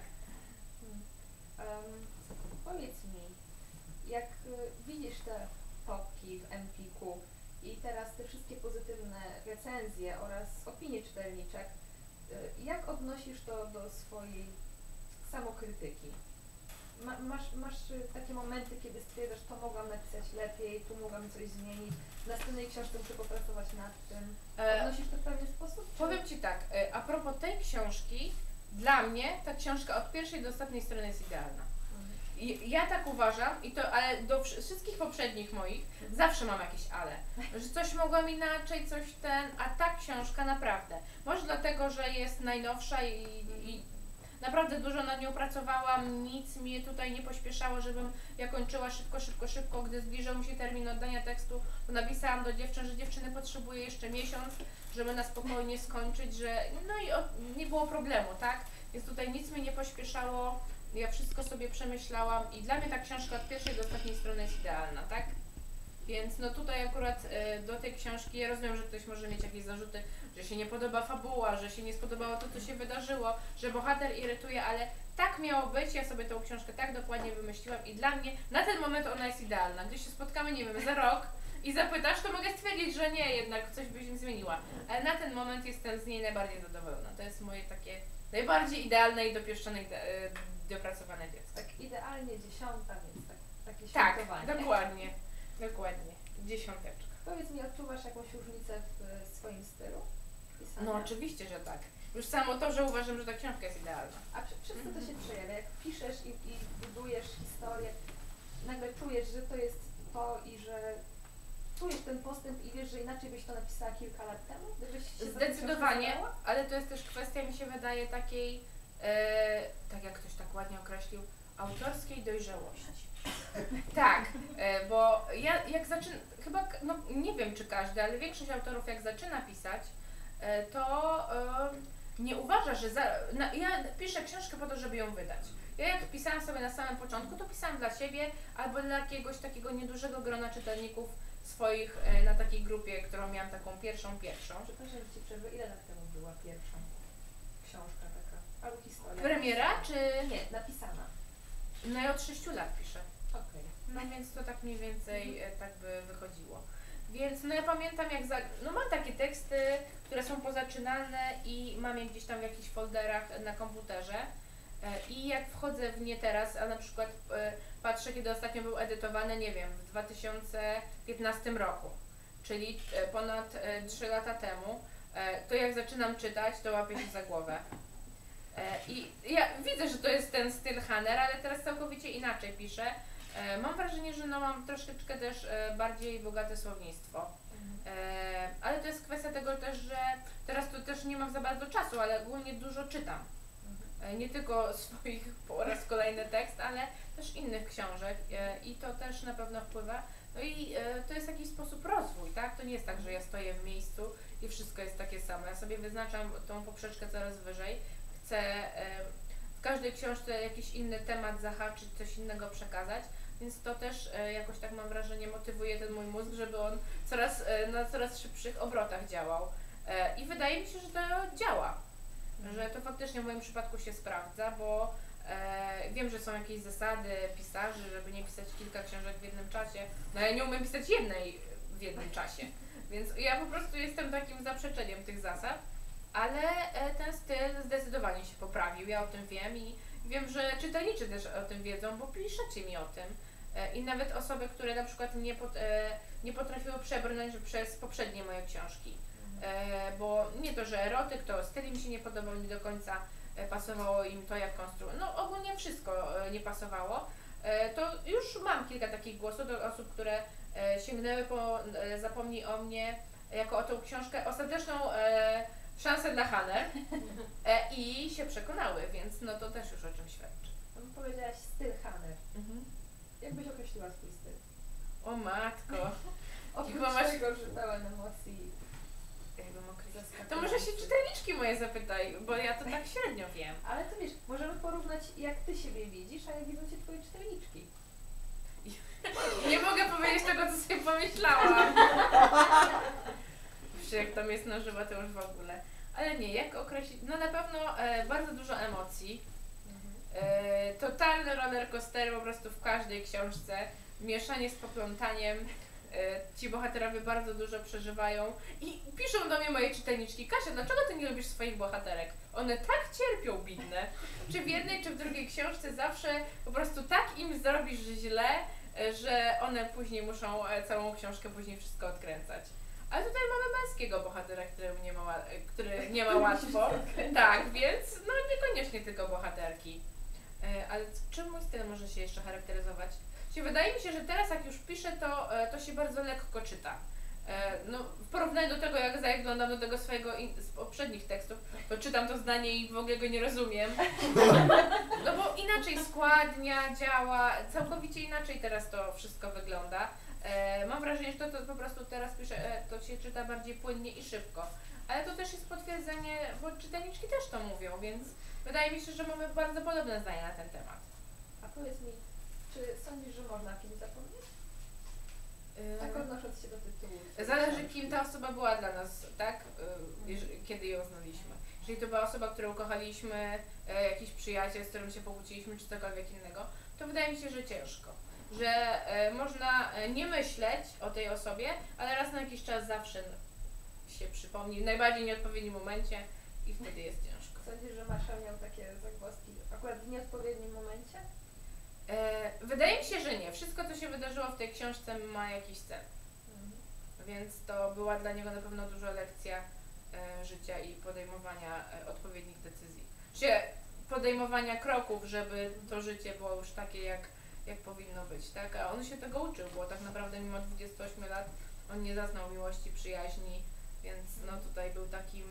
Um, powiedz mi, jak y, widzisz te topki w Empiku i teraz te wszystkie pozytywne recenzje oraz opinie czytelniczek, y, jak odnosisz to do swojej samokrytyki? Ma, masz, masz y, takie momenty, kiedy stwierdzasz, to mogłam napisać lepiej, tu mogłam coś zmienić, w następnej książce muszę popracować nad tym. E, Odnosisz to w pewien sposób? Czy... Powiem Ci tak, e, a propos tej książki, dla mnie ta książka od pierwszej do ostatniej strony jest idealna. I ja tak uważam, i to, ale do wszy- wszystkich poprzednich moich zawsze mam jakieś ale, że coś mogłam inaczej, coś ten, a ta książka naprawdę, może dlatego, że jest najnowsza i, i naprawdę dużo nad nią pracowałam, nic mnie tutaj nie pośpieszało, żebym ja kończyła szybko, szybko, szybko, gdy zbliżał mi się termin oddania tekstu, to napisałam do dziewczyn, że dziewczyny potrzebują jeszcze miesiąc, żeby na spokojnie skończyć, że no i o, nie było problemu, tak? Więc tutaj nic mnie nie pośpieszało. Ja wszystko sobie przemyślałam i dla mnie ta książka od pierwszej do ostatniej strony jest idealna, tak? Więc no tutaj akurat y, do tej książki, ja rozumiem, że ktoś może mieć jakieś zarzuty, że się nie podoba fabuła, że się nie spodobało to, co się wydarzyło, że bohater irytuje, ale tak miało być, ja sobie tą książkę tak dokładnie wymyśliłam i dla mnie na ten moment ona jest idealna. Gdy się spotkamy, nie wiem, za rok i zapytasz, to mogę stwierdzić, że nie, jednak coś byś zmieniła. Ale na ten moment jestem z niej najbardziej zadowolona. To jest moje takie najbardziej idealne i dopieszczone, dopracowane dziecko. Tak idealnie dziesiąta, więc tak, takie Tak, świętowanie. dokładnie, dokładnie. Dziesiąteczka. Powiedz mi, odczuwasz jakąś różnicę w e, swoim stylu pisania? No oczywiście, że tak. Już samo to, że uważam, że ta książka jest idealna. A przy, przez co to się przejawia? Jak piszesz i, i budujesz historię, nagle czujesz, że to jest to i że czujesz ten postęp i wiesz, że inaczej byś to napisała kilka lat temu? Gdybyś się za tą Zdecydowanie, książkę zabrała? ale to jest też kwestia, mi się wydaje, takiej, e, tak jak ktoś tak ładnie określił, autorskiej dojrzałości. Tak, e, bo ja jak zaczynam, chyba, no nie wiem czy każdy, ale większość autorów jak zaczyna pisać, e, to e, nie uważa, że za, na, ja piszę książkę po to, żeby ją wydać. Ja jak pisałam sobie na samym początku, to pisałam dla siebie albo dla jakiegoś takiego niedużego grona czytelników swoich e, na takiej grupie, którą miałam taką pierwszą, pierwszą. Przepraszam, że Ci przerwę. Ile lat temu była pierwsza książka taka? Albo historia? Premiera czy... Nie, napisana. No ja od sześciu lat piszę. Okej. No więc to tak mniej więcej e, tak by wychodziło. Więc no ja pamiętam jak za... No mam takie teksty, które są pozaczynane i mam je gdzieś tam w jakichś folderach na komputerze. E, I jak wchodzę w nie teraz, a na przykład e, patrzę, kiedy ostatnio był edytowany, nie wiem, w dwa tysiące piętnastym roku, czyli e, ponad e, trzy lata temu, e, to jak zaczynam czytać, to łapię się za głowę. E, I ja widzę, że to jest ten styl Hanner, ale teraz całkowicie inaczej piszę. E, mam wrażenie, że no mam troszeczkę też e, bardziej bogate słownictwo. E, ale to jest kwestia tego też, że teraz to też nie mam za bardzo czasu, ale ogólnie dużo czytam. E, nie tylko swoich po raz kolejny tekst, ale też innych książek e, i to też na pewno wpływa. No i e, to jest jakiś sposób rozwój, tak? To nie jest tak, że ja stoję w miejscu i wszystko jest takie samo. Ja sobie wyznaczam tą poprzeczkę coraz wyżej. Chcę e, w każdej książce jakiś inny temat zahaczyć, coś innego przekazać, więc to też e, jakoś tak mam wrażenie motywuje ten mój mózg, żeby on coraz, e, na coraz szybszych obrotach działał. E, I wydaje mi się, że to działa. Że to faktycznie w moim przypadku się sprawdza, bo E, wiem, że są jakieś zasady pisarzy, żeby nie pisać kilka książek w jednym czasie. No ja nie umiem pisać jednej w jednym czasie. Więc ja po prostu jestem takim zaprzeczeniem tych zasad. Ale e, ten styl zdecydowanie się poprawił. Ja o tym wiem i wiem, że czytelnicy też o tym wiedzą, bo piszecie mi o tym. E, I nawet osoby, które na przykład nie, pot, e, nie potrafiły przebrnąć przez poprzednie moje książki. E, bo nie to, że erotyk, to styl im się nie podobał, nie do końca e, pasowało im to, jak konstruować. No ogólnie wszystko e, nie pasowało. E, to już mam kilka takich głosów do osób, które e, sięgnęły po e, Zapomnij o mnie jako o tą książkę ostateczną e, szansę dla Hanner e, i się przekonały, więc no to też już o czym świadczy. No, powiedziałaś styl Hanner. Mhm. Jak byś określiła swój styl? O matko. Oprócz Chyba masz- tego, że pełen emocji. Jakbym określiła. To zaskakujący. może się czytelniczki moje zapytaj, bo ja to tak średnio wiem. Ale to wiesz, możemy porównać jak ty siebie widzisz, a jak widzą cię twoje czytelniczki. Nie mogę powiedzieć tego, co sobie pomyślałam. Wiesz, jak tam jest na żywo, to już w ogóle. Ale nie, jak określić? No na pewno e, bardzo dużo emocji. E, totalny roller coaster po prostu w każdej książce. Mieszanie z poplątaniem. E, ci bohaterowie bardzo dużo przeżywają. I piszą do mnie moje czytelniczki: Kasia, dlaczego ty nie lubisz swoich bohaterek? One tak cierpią, bidne. Czy w jednej, czy w drugiej książce zawsze po prostu tak im zrobisz źle, że one później muszą e, całą książkę później wszystko odkręcać. Ale tutaj mamy męskiego bohatera, który nie ma, ła- który nie ma łatwo. Tak, więc no niekoniecznie tylko bohaterki. E, ale c- czym mój styl może się jeszcze charakteryzować? Się wydaje mi się, że teraz jak już piszę, to, e, to się bardzo lekko czyta. E, no, w porównaniu do tego, jak zaglądam do tego swojego in, z poprzednich tekstów, to czytam to zdanie i w ogóle go nie rozumiem. No bo inaczej składnia, działa, całkowicie inaczej teraz to wszystko wygląda. E, mam wrażenie, że to, to po prostu teraz piszę, e, to się czyta bardziej płynnie i szybko. Ale to też jest potwierdzenie, bo czytelniczki też to mówią, więc wydaje mi się, że mamy bardzo podobne zdania na ten temat. A powiedz mi, czy sądzisz, że można o kimś zapomnieć? E, Tak odnosząc się do tytułu. Zależy, kim ta osoba była dla nas, tak? Y, jeż- Kiedy ją znaliśmy. Jeżeli to była osoba, którą kochaliśmy, e, jakiś przyjaciel, z którym się pokłóciliśmy, czy cokolwiek innego, to wydaje mi się, że ciężko. Że e, można e, nie myśleć o tej osobie, ale raz na jakiś czas zawsze się przypomni, w najbardziej nieodpowiednim momencie i wtedy jest ciężko. Sądzisz, że Marszał miał takie zagwozdki akurat w nieodpowiednim momencie? E, wydaje mi się, że nie. Wszystko, co się wydarzyło w tej książce, ma jakiś cel. Więc to była dla niego na pewno duża lekcja e, życia i podejmowania e, odpowiednich decyzji. Czy podejmowania kroków, żeby to życie było już takie, jak, jak powinno być, tak? A on się tego uczył, bo tak naprawdę mimo dwudziestu ośmiu lat on nie zaznał miłości, przyjaźni, więc no tutaj był takim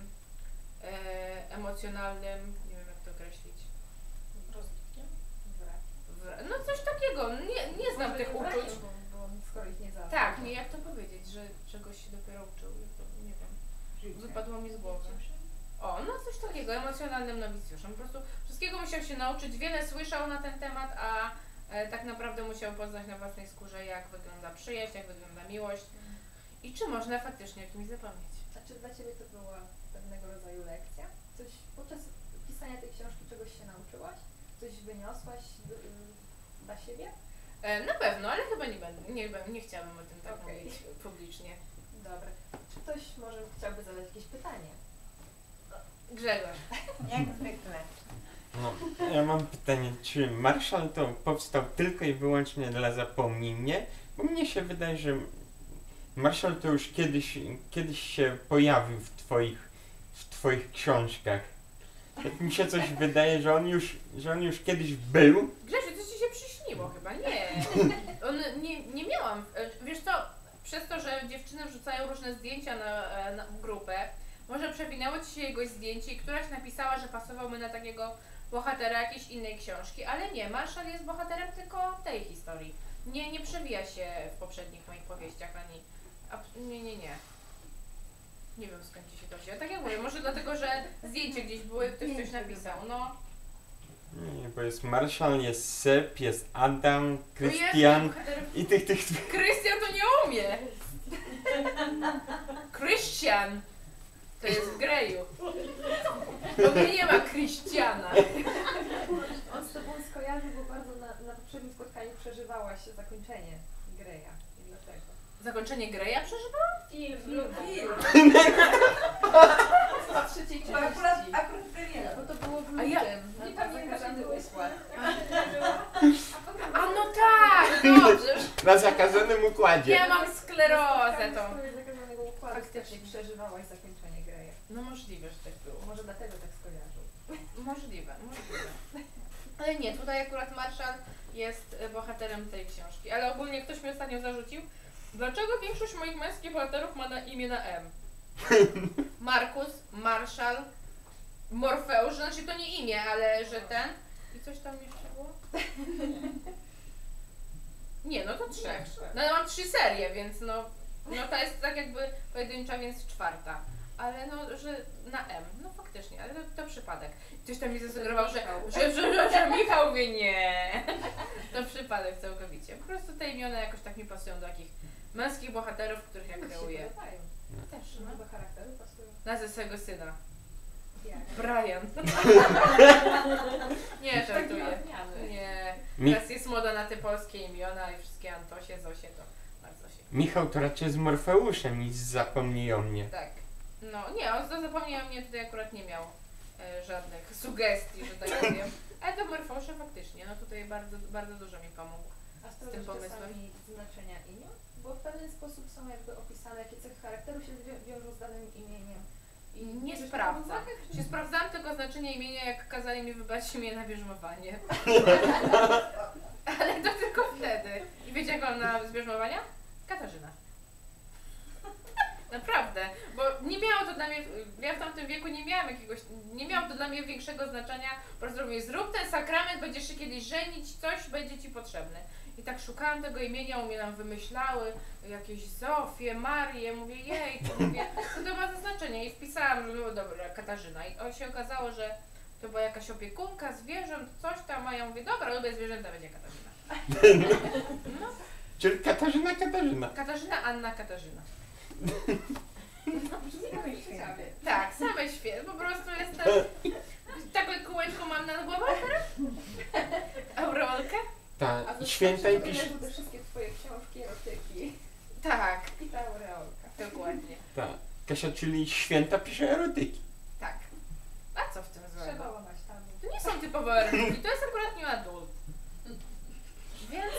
e, emocjonalnym, nie wiem jak to określić. Rozbitkiem? W, no coś takiego, nie, nie znam tych uczuć. Bo, bo skoro ich nie zaznał. Tak, nie, jak to powiedzieć, że czegoś się dopiero uczył, to nie wiem. Życie. Wypadło mi z głowy. O, no coś takiego, emocjonalnym nowicjuszem. Po prostu wszystkiego musiał się nauczyć, wiele słyszał na ten temat, a e, tak naprawdę musiał poznać na własnej skórze, jak wygląda przyjaźń, jak wygląda miłość i czy można faktycznie o kimś zapomnieć. A czy dla Ciebie to była pewnego rodzaju lekcja? Coś podczas pisania tej książki czegoś się nauczyłaś? Coś wyniosłaś y, y, dla siebie? E, na pewno, ale chyba nie będę, nie, bę- nie chciałabym o tym tak Okej. mówić publicznie. Dobra. Czy ktoś może chciałby zadać jakieś pytanie? Grzegorz. Jak zwykle. No, ja mam pytanie, czy Marszał to powstał tylko i wyłącznie dla Zapomnij mnie? Bo mnie się wydaje, że Marszał to już kiedyś, kiedyś się pojawił w twoich, w twoich książkach. Tak mi się coś wydaje, że on już, że on już kiedyś był. Grzesiu, coś ci się przyśniło chyba, nie. On, nie, nie miałam, e, wiesz co, przez to, że dziewczyny wrzucają różne zdjęcia na, e, na w grupę, może przewinęło ci się jego zdjęcie i któraś napisała, że pasowałby na takiego bohatera jakiejś innej książki, ale nie, Marszał jest bohaterem tylko tej historii. Nie, nie przewija się w poprzednich moich powieściach ani... A, nie, nie, nie. Nie wiem skąd ci się to wzięło. Tak jak mówię, może dlatego, że zdjęcie gdzieś były, ktoś coś napisał, no. Nie, bo jest Marszał, jest Sep, jest Adam, No Krystian jest bohaterem- i tych, tych... Krystian to nie umie! Christian! To jest w Greju. Bo mnie nie ma Krystiana. On z tobą skojarzył, bo bardzo na, na poprzednim spotkaniu przeżywałaś zakończenie Greya i dlatego. Zakończenie Greja przeżywałam? Film, Film. w trzeciej części. Akurat, akurat premiera. Bo to było w A lutym, ja- na Nie na pamiętam, zakazany kiedy układ. A no tak, dobrze. Na zakazanym układzie. Ja mam sklerozę tą. W zakazanego układu Faktycznie. faktycznie przeżywałaś zakończenie Greya. No możliwe, że tak było. Może dlatego tak skojarzył. Możliwe, możliwe. Ale nie, tutaj akurat Marszal jest e, bohaterem tej książki. Ale ogólnie ktoś mi ostatnio zarzucił, dlaczego większość moich męskich bohaterów ma na imię na M? Markus, Marszal, Morfeusz, znaczy to nie imię, ale że ten. I coś tam jeszcze było? Nie, no to trzech. No ale mam trzy serie, więc no, no ta jest tak jakby pojedyncza, więc czwarta. Ale no, że na M, no faktycznie, ale to, to przypadek. Ktoś tam mi zasugerował, że, że, że, że, że Michał mówi nie. To przypadek całkowicie. Po prostu te imiona jakoś tak mi pasują do takich męskich bohaterów, których ja kreuję. Też, No no. do charakteru pasują. Nazwę swojego syna. Jak? Brian. Nie, żartuję. Nie. Mi Teraz jest moda na te polskie imiona i wszystkie Antosie, Zosie, to bardzo się. Michał to raczej z Morfeuszem i zapomnij o mnie. Tak. No nie, on to zapomniał mnie tutaj akurat nie miał e, żadnych sugestii, że tak powiem. Ale to Morfeusze faktycznie, no tutaj bardzo, bardzo dużo mi pomógł. A Z sprawdzasz tym pomysłem. czasami znaczenia imion? Bo w pewien sposób są jakby opisane, jakie cechy charakteru się wią- wiążą z danym imieniem. I Nie bierzesz sprawdzam. pod uwagę, czy Czy sprawdzałam tego znaczenia imienia, jak kazali mi wybrać imię na bierzmowanie. Ale to tylko wtedy. I wiecie jak mam na zbierzmowania? Katarzyna. Naprawdę, bo nie miało to dla mnie, ja w tamtym wieku nie miałam jakiegoś, nie miało to dla mnie większego znaczenia, po prostu mówię, zrób ten sakrament, będziesz się kiedyś żenić, coś będzie ci potrzebne. I tak szukałam tego imienia, u mnie nam wymyślały jakieś Zofię, Marię, mówię jej, to mówię, co to ma za znaczenie i wpisałam, no dobra, Katarzyna i o, się okazało, że to była jakaś opiekunka zwierząt, coś tam, a ja mówię, dobra, lubię zwierzęta, będzie Katarzyna. No, Czyli Katarzyna, Katarzyna. Katarzyna, Anna, Katarzyna. ciekawie. Tak, same świetne. Po prostu jestem. Takie kółeczko mam nad głową teraz? Aureolkę? Ta, A i święta i pisze. pisze te wszystkie twoje książki, erotyki Tak, i ta aureolka. dokładnie. Ta. Kasia, czyli święta pisze erotyki. Tak. A co w tym Trzeba złego? łamać tabu. To nie są typowe erotyki, to jest akurat new adult. Więc,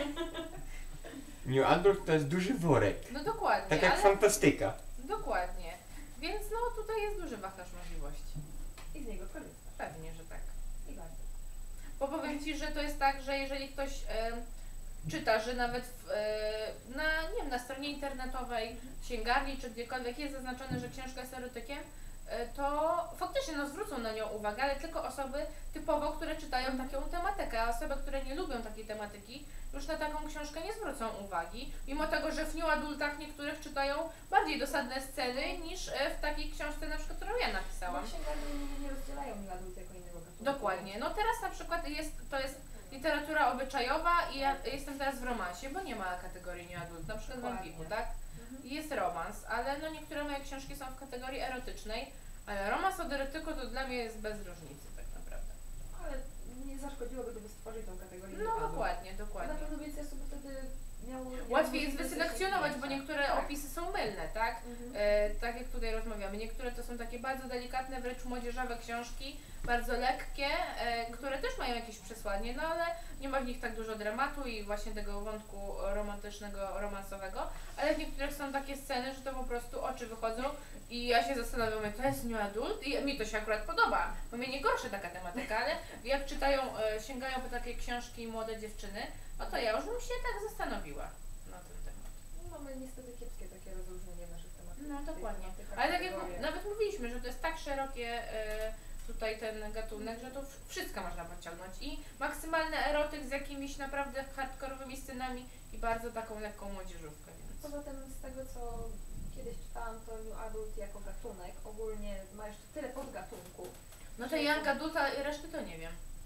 New Adult to jest duży worek. no dokładnie, Tak jak ale fantastyka. dokładnie. Więc no tutaj jest duży wachlarz możliwości. I z niego korzystasz. Pewnie, że tak. I bardzo. Bo powiem Ci, że to jest tak, że jeżeli ktoś e, czyta, że nawet w, e, na, nie wiem, na stronie internetowej, księgarni czy gdziekolwiek jest zaznaczone, że książka jest erotykiem, e, to faktycznie no, zwrócą na nią uwagę, ale tylko osoby typowo, które czytają taką tematykę, a osoby, które nie lubią takiej tematyki, już na taką książkę nie zwrócą uwagi, mimo tego, że w New Adultach niektórych czytają bardziej dosadne sceny niż e, w takiej książce, na przykład, którą ja napisałam. Bo księgarnie nie, nie rozdzielają New Adult jako innego gatunku. Dokładnie. No teraz na przykład jest, to jest literatura obyczajowa i ja jestem teraz w romansie, bo nie ma kategorii new adult, na przykład w Dokładnie. Ambigu, tak? Mhm. I jest romans, ale no niektóre moje książki są w kategorii erotycznej, ale romans od erotyku to dla mnie jest bez różnicy tak naprawdę. Ale nie zaszkodziłoby, gdyby stworzyć tą kategorię No new adult. dokładnie, Na dokładnie. pewno więcej osób wtedy miało... Łatwiej jest wyselekcjonować, bo niektóre Tak. opisy są mylne, tak? Mhm. E, tak jak tutaj rozmawiamy. Niektóre to są takie bardzo delikatne, wręcz młodzieżowe książki, bardzo lekkie, e, które też mają jakieś przesłanie, no ale nie ma w nich tak dużo dramatu i właśnie tego wątku romantycznego, romansowego, ale w niektórych są takie sceny, że to po prostu oczy wychodzą i ja się zastanawiam, mówię, to jest new adult i mi to się akurat podoba, bo mnie nie gorszy taka tematyka, ale jak czytają, e, sięgają po takie książki młode dziewczyny, no to ja już bym się tak zastanowiła na ten temat. No, mamy niestety kiepskie takie rozróżnienie w naszych tematach. No dokładnie. Tych- tych Ale tak jak kategorii. nawet mówiliśmy, że to jest tak szerokie e, tutaj ten gatunek, że to w- wszystko można podciągnąć i maksymalny erotyk z jakimiś naprawdę hardkorowymi scenami i bardzo taką lekką młodzieżówkę, więc Poza tym z tego, co kiedyś czytałam, to New Adult jako gatunek ogólnie ma jeszcze tyle podgatunków. no to young adulta i reszty to nie wiem.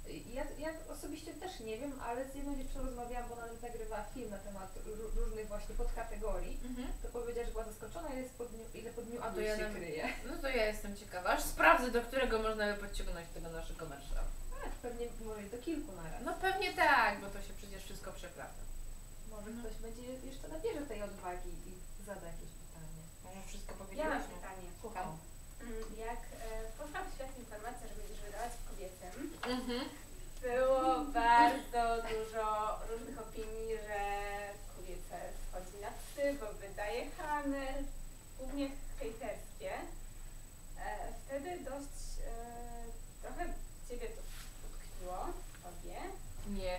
Ja, ja osobiście też nie wiem, ale z jedną dziewczyną rozmawiałam, bo ona nawet nagrywała film na temat ró- różnych właśnie podkategorii. Mhm. To powiedziała, że była zaskoczona, ile, pod niu, ile pod nią A to adult ja się nawet- kryje. No to ja jestem ciekawa, aż sprawdzę, do którego można by podciągnąć tego naszego marsza. Tak, pewnie może do kilku naraz. No pewnie tak, bo to się przecież wszystko przeplata. Może no. ktoś będzie jeszcze nabierze tej odwagi i zada jakieś pytanie. Może wszystko Ja mam powiedzieliśmy. pytanie. Słucham. Mm, Jak e, poszłam w świat informacja, że będziesz wydawać w kobiecym, Mhm. było bardzo dużo różnych opinii, że kobiece wchodzi na psy, bo wydaje Hanel, głównie hejterskie. E, wtedy dość e, trochę ciebie to utkwiło, tobie. Nie,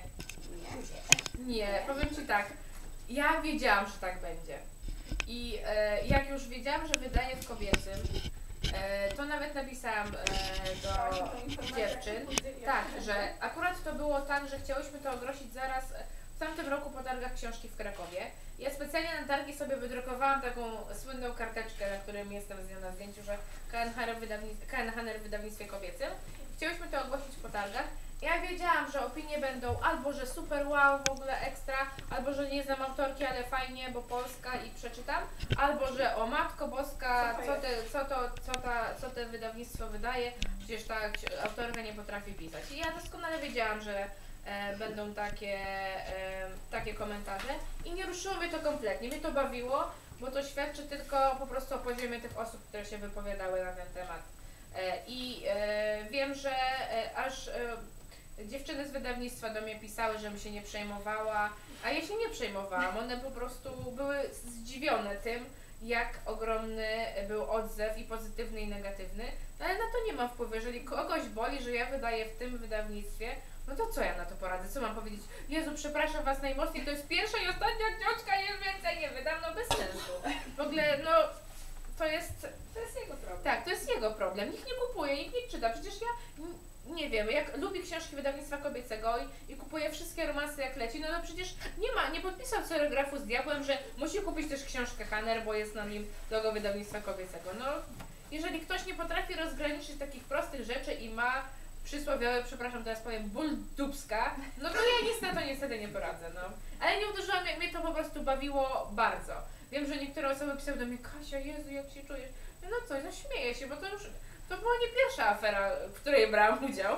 Nie. nie, powiem Ci tak, ja wiedziałam, że tak będzie. I e, jak już wiedziałam, że wydaję w kobiecym, e, to nawet napisałam e, Dałaś do tą informację, dziewczyn, jak to pójdzie i jak tak, to będzie? że akurat to było tak, że chciałyśmy to ogłosić zaraz w tamtym roku po targach książki w Krakowie. Ja specjalnie na targi sobie wydrukowałam taką słynną karteczkę, na którym jestem z nią na zdjęciu, że K N H R w wydawnictwie, K N H R w wydawnictwie kobiecym. Chciałyśmy to ogłosić po targach. Ja wiedziałam, że opinie będą albo, że super wow, w ogóle ekstra, albo, że nie znam autorki, ale fajnie, bo polska i przeczytam, albo, że o Matko Boska, Co to co, te, co, to, co, ta, co te wydawnictwo wydaje, przecież ta ksi- autorka nie potrafi pisać. I ja doskonale wiedziałam, że e, będą takie, e, takie komentarze i nie ruszyło mnie to kompletnie, mnie to bawiło, bo to świadczy tylko po prostu o poziomie tych osób, które się wypowiadały na ten temat. E, I e, wiem, że e, aż e, dziewczyny z wydawnictwa do mnie pisały, żebym się nie przejmowała, a ja się nie przejmowałam. One po prostu były zdziwione tym, jak ogromny był odzew i pozytywny i negatywny, no ale na to nie mam wpływu. Jeżeli kogoś boli, że ja wydaję w tym wydawnictwie, no to co ja na to poradzę? Co mam powiedzieć? Jezu, przepraszam Was najmocniej, to jest pierwsza i ostatnia książka, już więcej nie wydam, no bez sensu. W ogóle, no, to jest... To jest jego problem. Tak, to jest jego problem. Nikt nie kupuje, nikt nie czyta. Przecież ja n- nie wiem, jak lubi książki wydawnictwa kobiecego i, i kupuje wszystkie romanse jak leci, no to przecież nie ma, nie podpisał ceregrafu z diabłem, że musi kupić też książkę Hanner, bo jest na nim logo wydawnictwa kobiecego. No, jeżeli ktoś nie potrafi rozgraniczyć takich prostych rzeczy i ma przysłowiowe, przepraszam, teraz powiem, ból dupska, no to ja nic na to niestety nie poradzę, no. Ale nie uderzyłam, jak mnie to po prostu bawiło bardzo. Wiem, że niektóre osoby pisały do mnie, Kasia, Jezu, jak się czujesz? No co, no śmieję się, bo to już, to była nie pierwsza afera, w której brałam udział.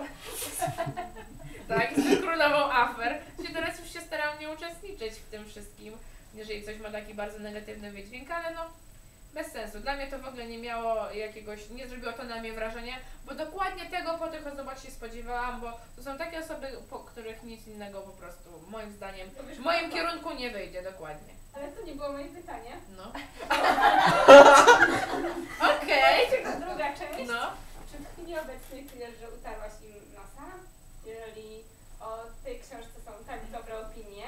Tak, jestem królową afer. Się teraz już się staram nie uczestniczyć w tym wszystkim, jeżeli coś ma taki bardzo negatywny wydźwięk, ale no, bez sensu. Dla mnie to w ogóle nie miało jakiegoś, nie zrobiło to na mnie wrażenia, bo dokładnie tego po tych osobach się spodziewałam, bo to są takie osoby, po których nic innego po prostu, moim zdaniem, w moim kierunku nie wyjdzie, dokładnie. Ale to nie było moje pytanie. No. Okej. Druga część. No. Czy w chwili obecnej czujesz, że utarłaś im nosa? Jeżeli o tej książce są tak dobre opinie,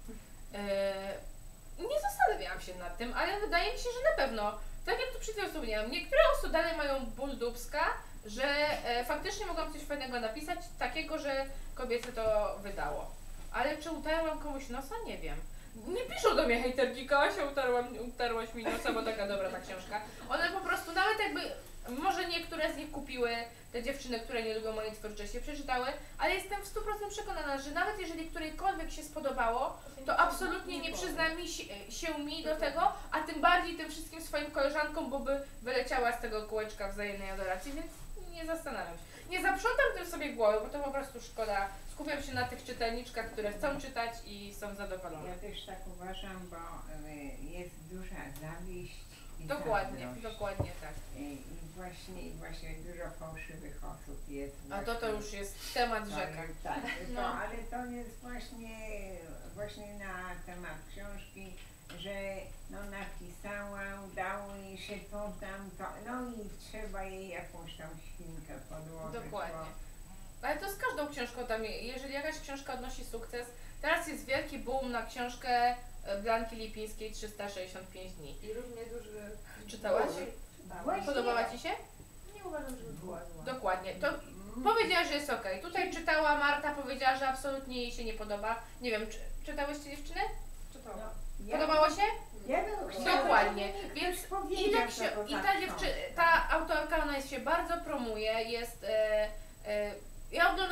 Eee, nie zastanawiałam się nad tym, ale wydaje mi się, że na pewno, tak jak tu przed chwilą wspomniałam, niektóre osoby dalej mają ból dupska, że e, faktycznie mogłam coś fajnego napisać, takiego, że kobiece to wydało. Ale czy utarłam komuś nosa? Nie wiem. Nie piszą do mnie hejterki, Kasia, utarłam, utarłaś mi nosa, bo taka dobra ta książka. One po prostu nawet jakby, może niektóre z nich kupiły, te dziewczyny, które nie lubią mojej twórczości, przeczytały, ale jestem w stu procentach przekonana, że nawet jeżeli którejkolwiek się spodobało, to absolutnie nie przyzna mi się, się mi do tego, a tym bardziej tym wszystkim swoim koleżankom, bo by wyleciała z tego kółeczka wzajemnej adoracji, więc nie zastanawiam się. Nie zaprzątam tym sobie głowy, bo to po prostu szkoda. Skupiam się na tych czytelniczkach, które chcą czytać i są zadowolone. Ja też tak uważam, bo y, jest duża zawiść i Dokładnie, zazdrość. dokładnie tak. I, i właśnie, i właśnie dużo fałszywych osób jest. A to to właśnie. już jest temat rzeka. Tak, No. to, ale to jest właśnie, właśnie na temat książki, że no napisała, udało jej się to tam, to, no i trzeba jej jakąś tam świnkę podłożyć. Dokładnie. Bo, Ale to z każdą książką tam, jeżeli jakaś książka odnosi sukces, teraz jest wielki boom na książkę Blanki Lipińskiej trzysta sześćdziesiąt pięć dni. I równie duży... Czytałaś? Czytałam. Podobała Ci się? Nie uważam, żeby była zła. Dokładnie. To Mm, powiedziała, że jest okej. Tutaj czytała Marta, powiedziała, że absolutnie jej się nie podoba. Nie wiem, czy, czytałyście dziewczyny? Czytałam. ja, Podobało się? Ja bym chciała, Dokładnie. żeby Więc ktoś I, powiedział, tak co się, to I za ta dziewczyna, książka. ta autorka, ona się bardzo promuje, jest... E, e, ja oglądam ją na Instagramie.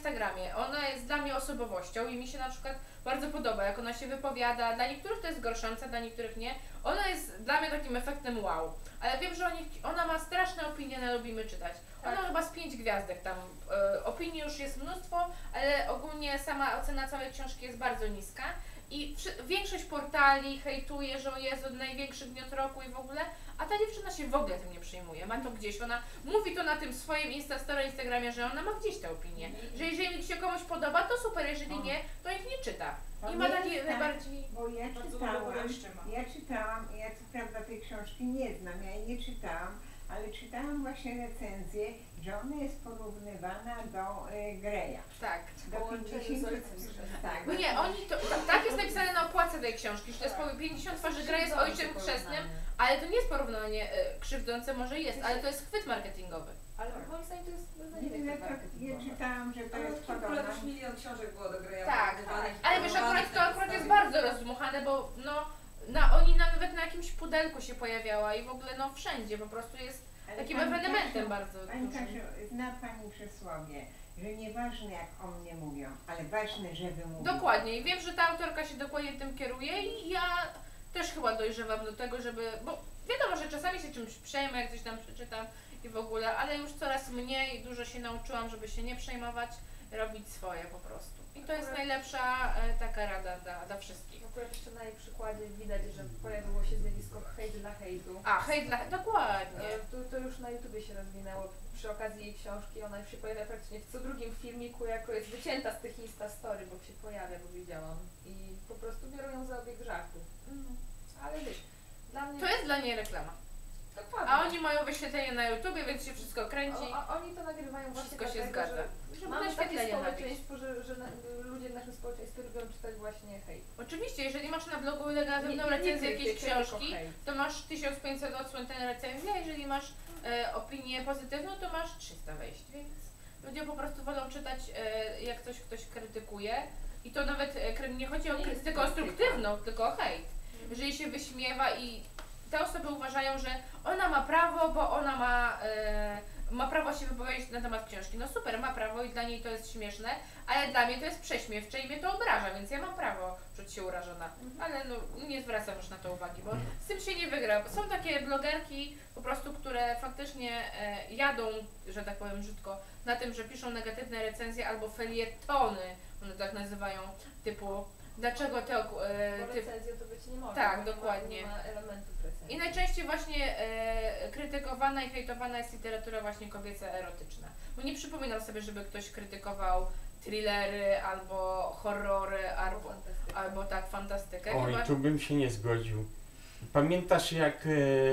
Instagramie. Ona jest dla mnie osobowością i mi się na przykład bardzo podoba, jak ona się wypowiada. Dla niektórych to jest gorszące, dla niektórych nie. Ona jest dla mnie takim efektem wow. Ale wiem, że oni, ona ma straszne opinie na Lubimy Czytać. Ona Tak. chyba z pięć gwiazdek tam. E, opinii już jest mnóstwo, ale ogólnie sama ocena całej książki jest bardzo niska. I wszy- większość portali hejtuje, że jest od największych gniot roku i w ogóle, a ta dziewczyna się w ogóle tym nie przejmuje. Ma to gdzieś, ona mówi to na tym swoim Instastory, Instagramie, że ona ma gdzieś tę opinię. Że jeżeli się komuś podoba, to super, jeżeli nie, to ich nie czyta. To I ma nie takie jest tak, najbardziej... Bo ja Bardzo czytałam, dużo jeszcze ma. ja czytałam, ja co prawda tej książki nie znam, ja jej nie czytałam, ale czytałam właśnie recenzję, że ona jest porównywana do y, Greya. Tak. Do Połączeniu z pięćdziesięciu ojcem tak. No nie, oni to, ta, tak jest napisane na okładce tej książki, że to jest po pięćdziesiąt twarzy Greya jest ojcem chrzestnym, ale to nie jest porównanie e, krzywdzące, może jest, ale to jest chwyt marketingowy. Ale moim zdaniem to jest Nie beznadziejny wiem, ja, chwyt tak, ja marketingowy. czytałam, że to Ale jest w ogóle podobna. już milion książek było do Greya. Tak, wydawanych, ale wiesz, akurat promowanych to na akurat jest podstawie- bardzo rozdmuchane, bo no, na, oni nawet na jakimś pudelku się pojawiała i w ogóle no wszędzie po prostu jest Ale takim pani ewenementem Kasiu, bardzo Pani dużym. Kasiu, zna Pani przysłowie, że nieważne jak o mnie mówią, ale ważne, że wy mówicie. Dokładnie i wiem, że ta autorka się dokładnie tym kieruje i ja też chyba dojrzewam do tego, żeby, bo wiadomo, że czasami się czymś przejmę, jak coś tam przeczytam i w ogóle, ale już coraz mniej, dużo się nauczyłam, żeby się nie przejmować, robić swoje po prostu. I to jest najlepsza e, taka rada dla, dla wszystkich. Akurat jeszcze na jej przykładzie widać, że pojawiło się zjawisko hejt dla hejtu. A, hejt dla... dokładnie. E, To, to już na YouTubie się rozwinęło. Przy okazji jej książki ona już się pojawia praktycznie w co drugim filmiku, jako jest wycięta z tych Instastory, bo się pojawia, bo widziałam. I po prostu biorą ją za obieg żartu. Ale wiesz, dla mnie... To jest dla niej reklama. Dokładnie. A oni mają wyświetlenie na YouTubie, więc się wszystko kręci. O, a oni to nagrywają właśnie Wszystko się dlatego, zgadza. że Żeby mamy takie naświetlenie nabić. społeczeństwo, że, że na, ludzie w naszym społeczeństwie lubią czytać właśnie hejt. Oczywiście, jeżeli masz na blogu negatywną Nie- nie recenzję tylko- jakiejś tylko książki, hejt. to masz tysiąc pięćset odsłon na recenzję, a jeżeli masz e, opinię pozytywną, to masz trzysta wejść, więc ludzie po prostu wolą czytać, e, jak coś ktoś krytykuje. I to nawet e, kry- nie chodzi o Nie jest krytykę konstruktywną, tylko o hejt. Jeżeli się wyśmiewa i te osoby uważają, że ona ma prawo, bo ona ma, e, ma prawo się wypowiedzieć na temat książki. No super, ma prawo i dla niej to jest śmieszne, ale dla mnie to jest prześmiewcze i mnie to obraża, więc ja mam prawo czuć się urażona. Ale no, nie zwracam już na to uwagi, bo z tym się nie wygra. Są takie blogerki po prostu, które faktycznie e, jadą, że tak powiem brzydko, na tym, że piszą negatywne recenzje albo felietony, one tak nazywają, typu dlaczego te... ok- E, Bo typ, recenzją to być nie może. Tak, bo nie ma- dokładnie. Nie ma elementów recenzji. I najczęściej właśnie e, krytykowana i hejtowana jest literatura właśnie kobieca erotyczna. Bo nie przypominam sobie, żeby ktoś krytykował thrillery albo horrory, albo, fantastyka. albo tak fantastykę. Oj, Chyba, tu bym się nie zgodził. Pamiętasz jak e,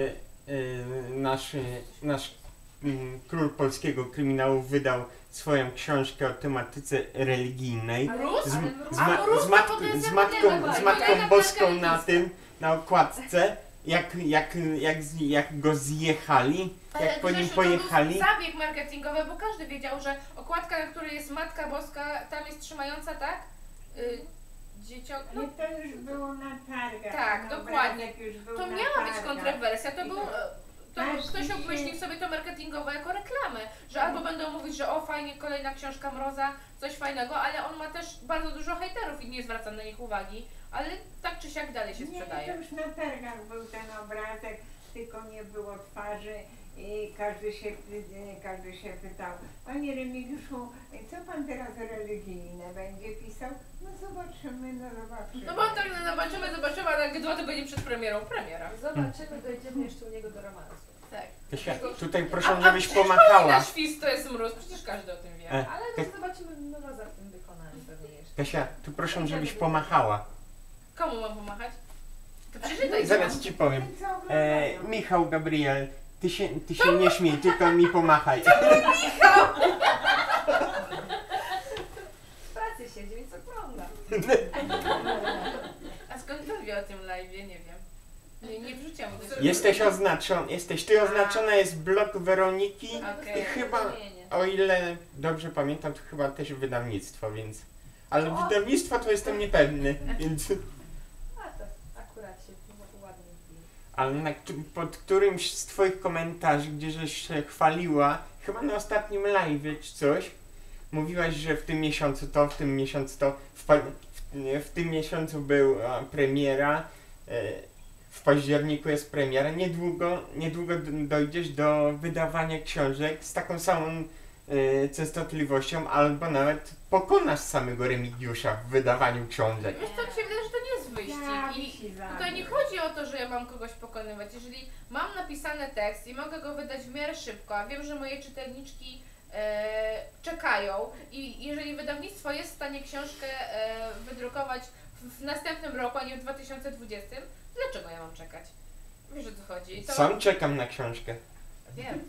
e, nasz, e, nasz mm, król polskiego kryminału wydał swoją książkę o tematyce religijnej? Mróz? Z, Ale z, A, ma, Mróz z, to matką, potem z, zapomniałam, matką, z tak. matką Kolejna boską na karkalista. tym, na okładce, jak, jak, jak, z- jak go zjechali, jak po nim Grzesiu, pojechali. To był zabieg marketingowy, bo każdy wiedział, że okładka, na której jest Matka Boska, tam jest trzymająca, tak? Y, dzieciok... No, Ale to już było na targach. Tak, ten dokładnie. obrazek już był to na miała być targach. kontrowersja, to I był... to- e, To Każdy ktoś się- obmyślił sobie to marketingowo jako reklamę, że albo będą mówić, że o fajnie, kolejna książka Mroza, coś fajnego, ale on ma też bardzo dużo hejterów i nie zwracam na nich uwagi, ale tak czy siak dalej się Nie, to sprzedaje. już na targach był ten obrazek, tylko nie było twarzy i każdy się, py- każdy się pytał, Panie Remigiuszu, co Pan teraz religijne będzie pisał? No zobaczymy, no zobaczymy. No bo tak no, zobaczymy, zobaczymy, a tak dwa tygodnie przed premierą, premiera. Zobaczymy, dojdziemy jeszcze u niego do romansu. Tak. Kasia, tutaj A- proszę, a żebyś przecież pomachała. Nasz świst to jest mróz, przecież każdy o tym wie. E, Ale Ka- to zobaczymy Mroza w tym wykonaniu pewnie jeszcze. Kasia, tu proszę, żebyś pomachała. Komu mam pomachać? To przeczytaj. Zaraz ci powiem. Ten, co E, oglądają. Michał Gabriel, ty się, ty się nie śmiej, tylko mi pomachaj. W pracy siedzi, więc ogląda. A skąd to wie o tym live? Nie wiem. Nie, nie wrzuciłam do siebie. Jesteś oznaczony, jesteś ty oznaczona, jest blog Weroniki. Okej. I chyba, Zrozumienie. o ile dobrze pamiętam, to chyba też wydawnictwo, więc... Ale O! wydawnictwa to jestem niepewny, więc... A to akurat się ładnie wbije. Ale na, któ- pod którymś z twoich komentarzy, gdzie żeś się chwaliła, chyba na ostatnim live czy coś, mówiłaś, że w tym miesiącu to, w tym miesiącu to, w, pa- w, w tym miesiącu była premiera, e, w październiku jest premiera, niedługo, niedługo d- dojdziesz do wydawania książek z taką samą e, częstotliwością, albo nawet pokonasz samego Remigiusza w wydawaniu książek. Wiesz co, mi się wydaje, że to nie jest wyścig i tutaj nie chodzi o to, że ja mam kogoś pokonywać. Jeżeli mam napisany tekst i mogę go wydać w miarę szybko, a wiem, że moje czytelniczki e, czekają i jeżeli wydawnictwo jest w stanie książkę e, wydrukować w, w następnym roku, a nie w dwa tysiące dwudziestym, dlaczego ja mam czekać? Wiesz, o co chodzi? I to... Sam czekam na książkę. Wiem.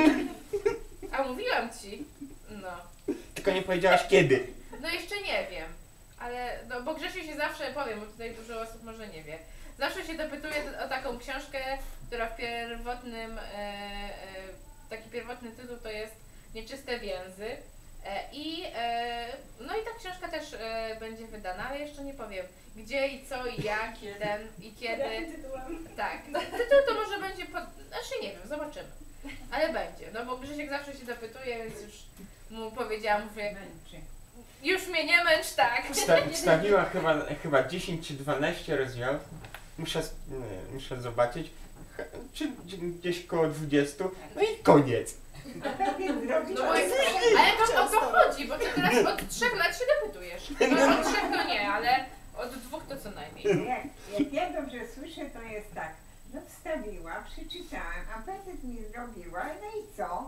A mówiłam ci. No. Tylko nie powiedziałaś kiedy. No jeszcze nie wiem, ale no bo Grzesiu się zawsze, powiem, bo tutaj dużo osób może nie wie, zawsze się dopytuje o taką książkę, która w pierwotnym, e, e, taki pierwotny tytuł to jest Nieczyste więzy e, i e, no i ta książka też e, będzie wydana, ale jeszcze nie powiem gdzie i co i jak i ten i kiedy. Jakim tytułem? Tak, tytuł to może będzie, pod... znaczy nie wiem, zobaczymy, ale będzie, no bo Grzesiek zawsze się dopytuje, więc już mu powiedziałam, mówię, Męczy. już mnie nie męcz, tak. Wsta- wstawiła chyba, chyba dziesięć czy dwanaście rozdziałów. Muszę, sp- nie, muszę zobaczyć. Ch- Czy gdzie- gdzieś koło dwudziestu. No i koniec. Tak więc zrobić. No bo jest, ale to o to chodzi, bo ty teraz od trzech lat się dopytujesz. No od trzech to nie, ale od dwóch to co najmniej. Jak, jak ja dobrze słyszę, to jest tak. No wstawiła, przeczytałem, apetyt mi zrobiła, no i co?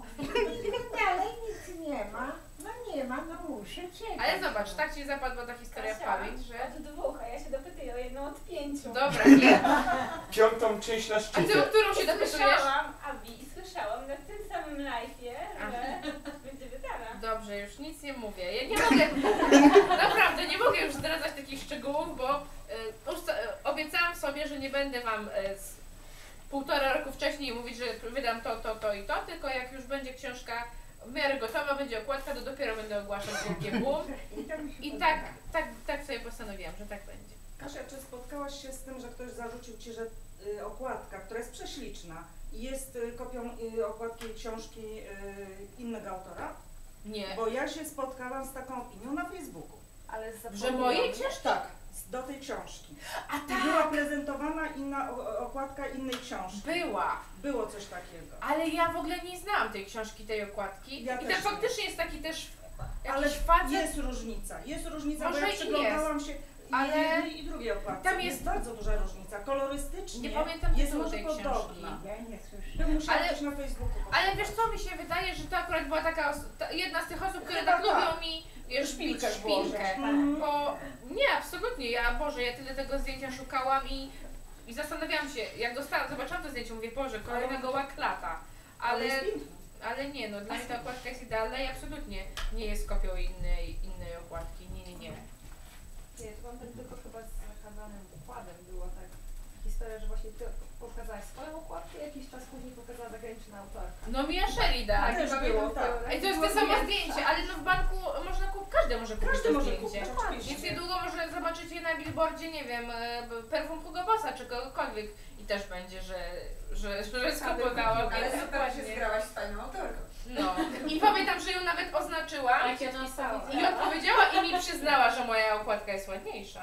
I dalej nic nie ma. No nie ma, no muszę czekać. Ale zobacz, tak ci zapadła ta historia w pamięć, że... Od dwóch, a ja się dopytuję o jedną od pięciu. Dobra, nie. Piątą część na A ty o szczycie. którą się dopytujesz? Słyszałam, Abi, i słyszałam na tym samym live'ie, że będzie wydana. Dobrze, już nic nie mówię. Ja nie mogę, naprawdę nie mogę już zdradzać takich szczegółów, bo y, już, y, obiecałam sobie, że nie będę wam y, z półtora roku wcześniej mówić, że wydam to, to, to i to, tylko jak już będzie książka w miarę gotowa, będzie okładka, to dopiero będę ogłaszać wielkie boom. I, to mi się I podoba. tak, tak, tak sobie postanowiłam, że tak będzie. Kasia, czy spotkałaś się z tym, że ktoś zarzucił Ci, że y, okładka, która jest prześliczna, jest y, kopią y, okładki książki y, innego autora? Nie. Bo ja się spotkałam z taką opinią na Facebooku. Ale Że mojej książki? Tak, z- do tej książki. A I była prezentowana inna o, okładka innej książki. Była, Było coś takiego. ale ja w ogóle nie znałam tej książki, tej okładki. Ja I też tam nie. faktycznie jest taki też Ale jakiś facet. jest różnica, jest różnica, Może bo ja i przyglądałam się i ale jednej i drugiej okładce. tam Jest jest- bardzo duża różnica. Kolorystycznie Nie pamiętam jest tytułu może tej podobna. książki. Ja nie słyszę. Bym musiała Ale- gdzieś na Facebooku Ale wiesz co, mi się wydaje, że to akurat była taka os- ta, jedna z tych osób, które Chyba tak tak. lubią mi wiesz, Szpilkę szpilkę, włożyć. szpilkę. Mhm. Bo nie, absolutnie, ja Boże, ja tyle tego zdjęcia szukałam i, i zastanawiałam się, jak dostałam, zobaczyłam to zdjęcie, mówię, Boże, kolejna goła klata. Ale, jest piękna. ale nie, no dla mnie ta okładka jest idealna i absolutnie nie jest kopią innej, innej okładki, nie, nie, nie. Nie, to mam tak tylko chyba z zakazanym dokładem było tak. Historia, że właśnie ty pokazałaś swoją okładkę, jakiś czas później pokazała zagraniczna autorka. No Mia Sheridan. Tak, też pamiętam było, tak. to. Ej, to jest to samo zdjęcie, ale no w banku można kupić, każdy może kupić Każdy to może zdjęcie. kupić, oczywiście. Więc niedługo może zobaczycie na billboardzie, nie wiem, e, perfum Hugo Bossa czy kogokolwiek i też będzie, że, że, że skupowała, Ale więc super się dokładnie. zgrałaś z fajną autorką. No. I pamiętam, że ją nawet oznaczyłam Jak ja napisałam. i odpowiedziała i mi przyznała, że moja okładka jest ładniejsza.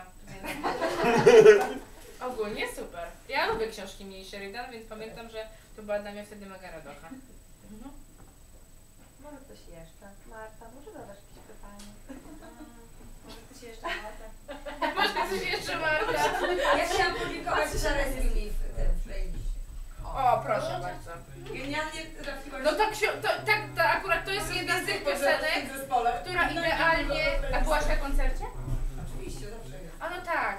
Ogólnie super. Ja lubię książki Mii Sheridan, więc pamiętam, że to była dla mnie wtedy mega radocha. No. Może ktoś jeszcze? Marta, może zadasz jakieś pytanie? Może ty się jeszcze Marta. Może coś jeszcze, Marta? Ja chciałam podziękować za resumi w tym playliście. O, proszę bardzo. Genialnie trafiłaś. No to, ksio- to, tak, to akurat to jest jedna z tych piosenek, w zespole. która idealnie... A byłaś na koncercie? Oczywiście, zawsze jest. A no tak.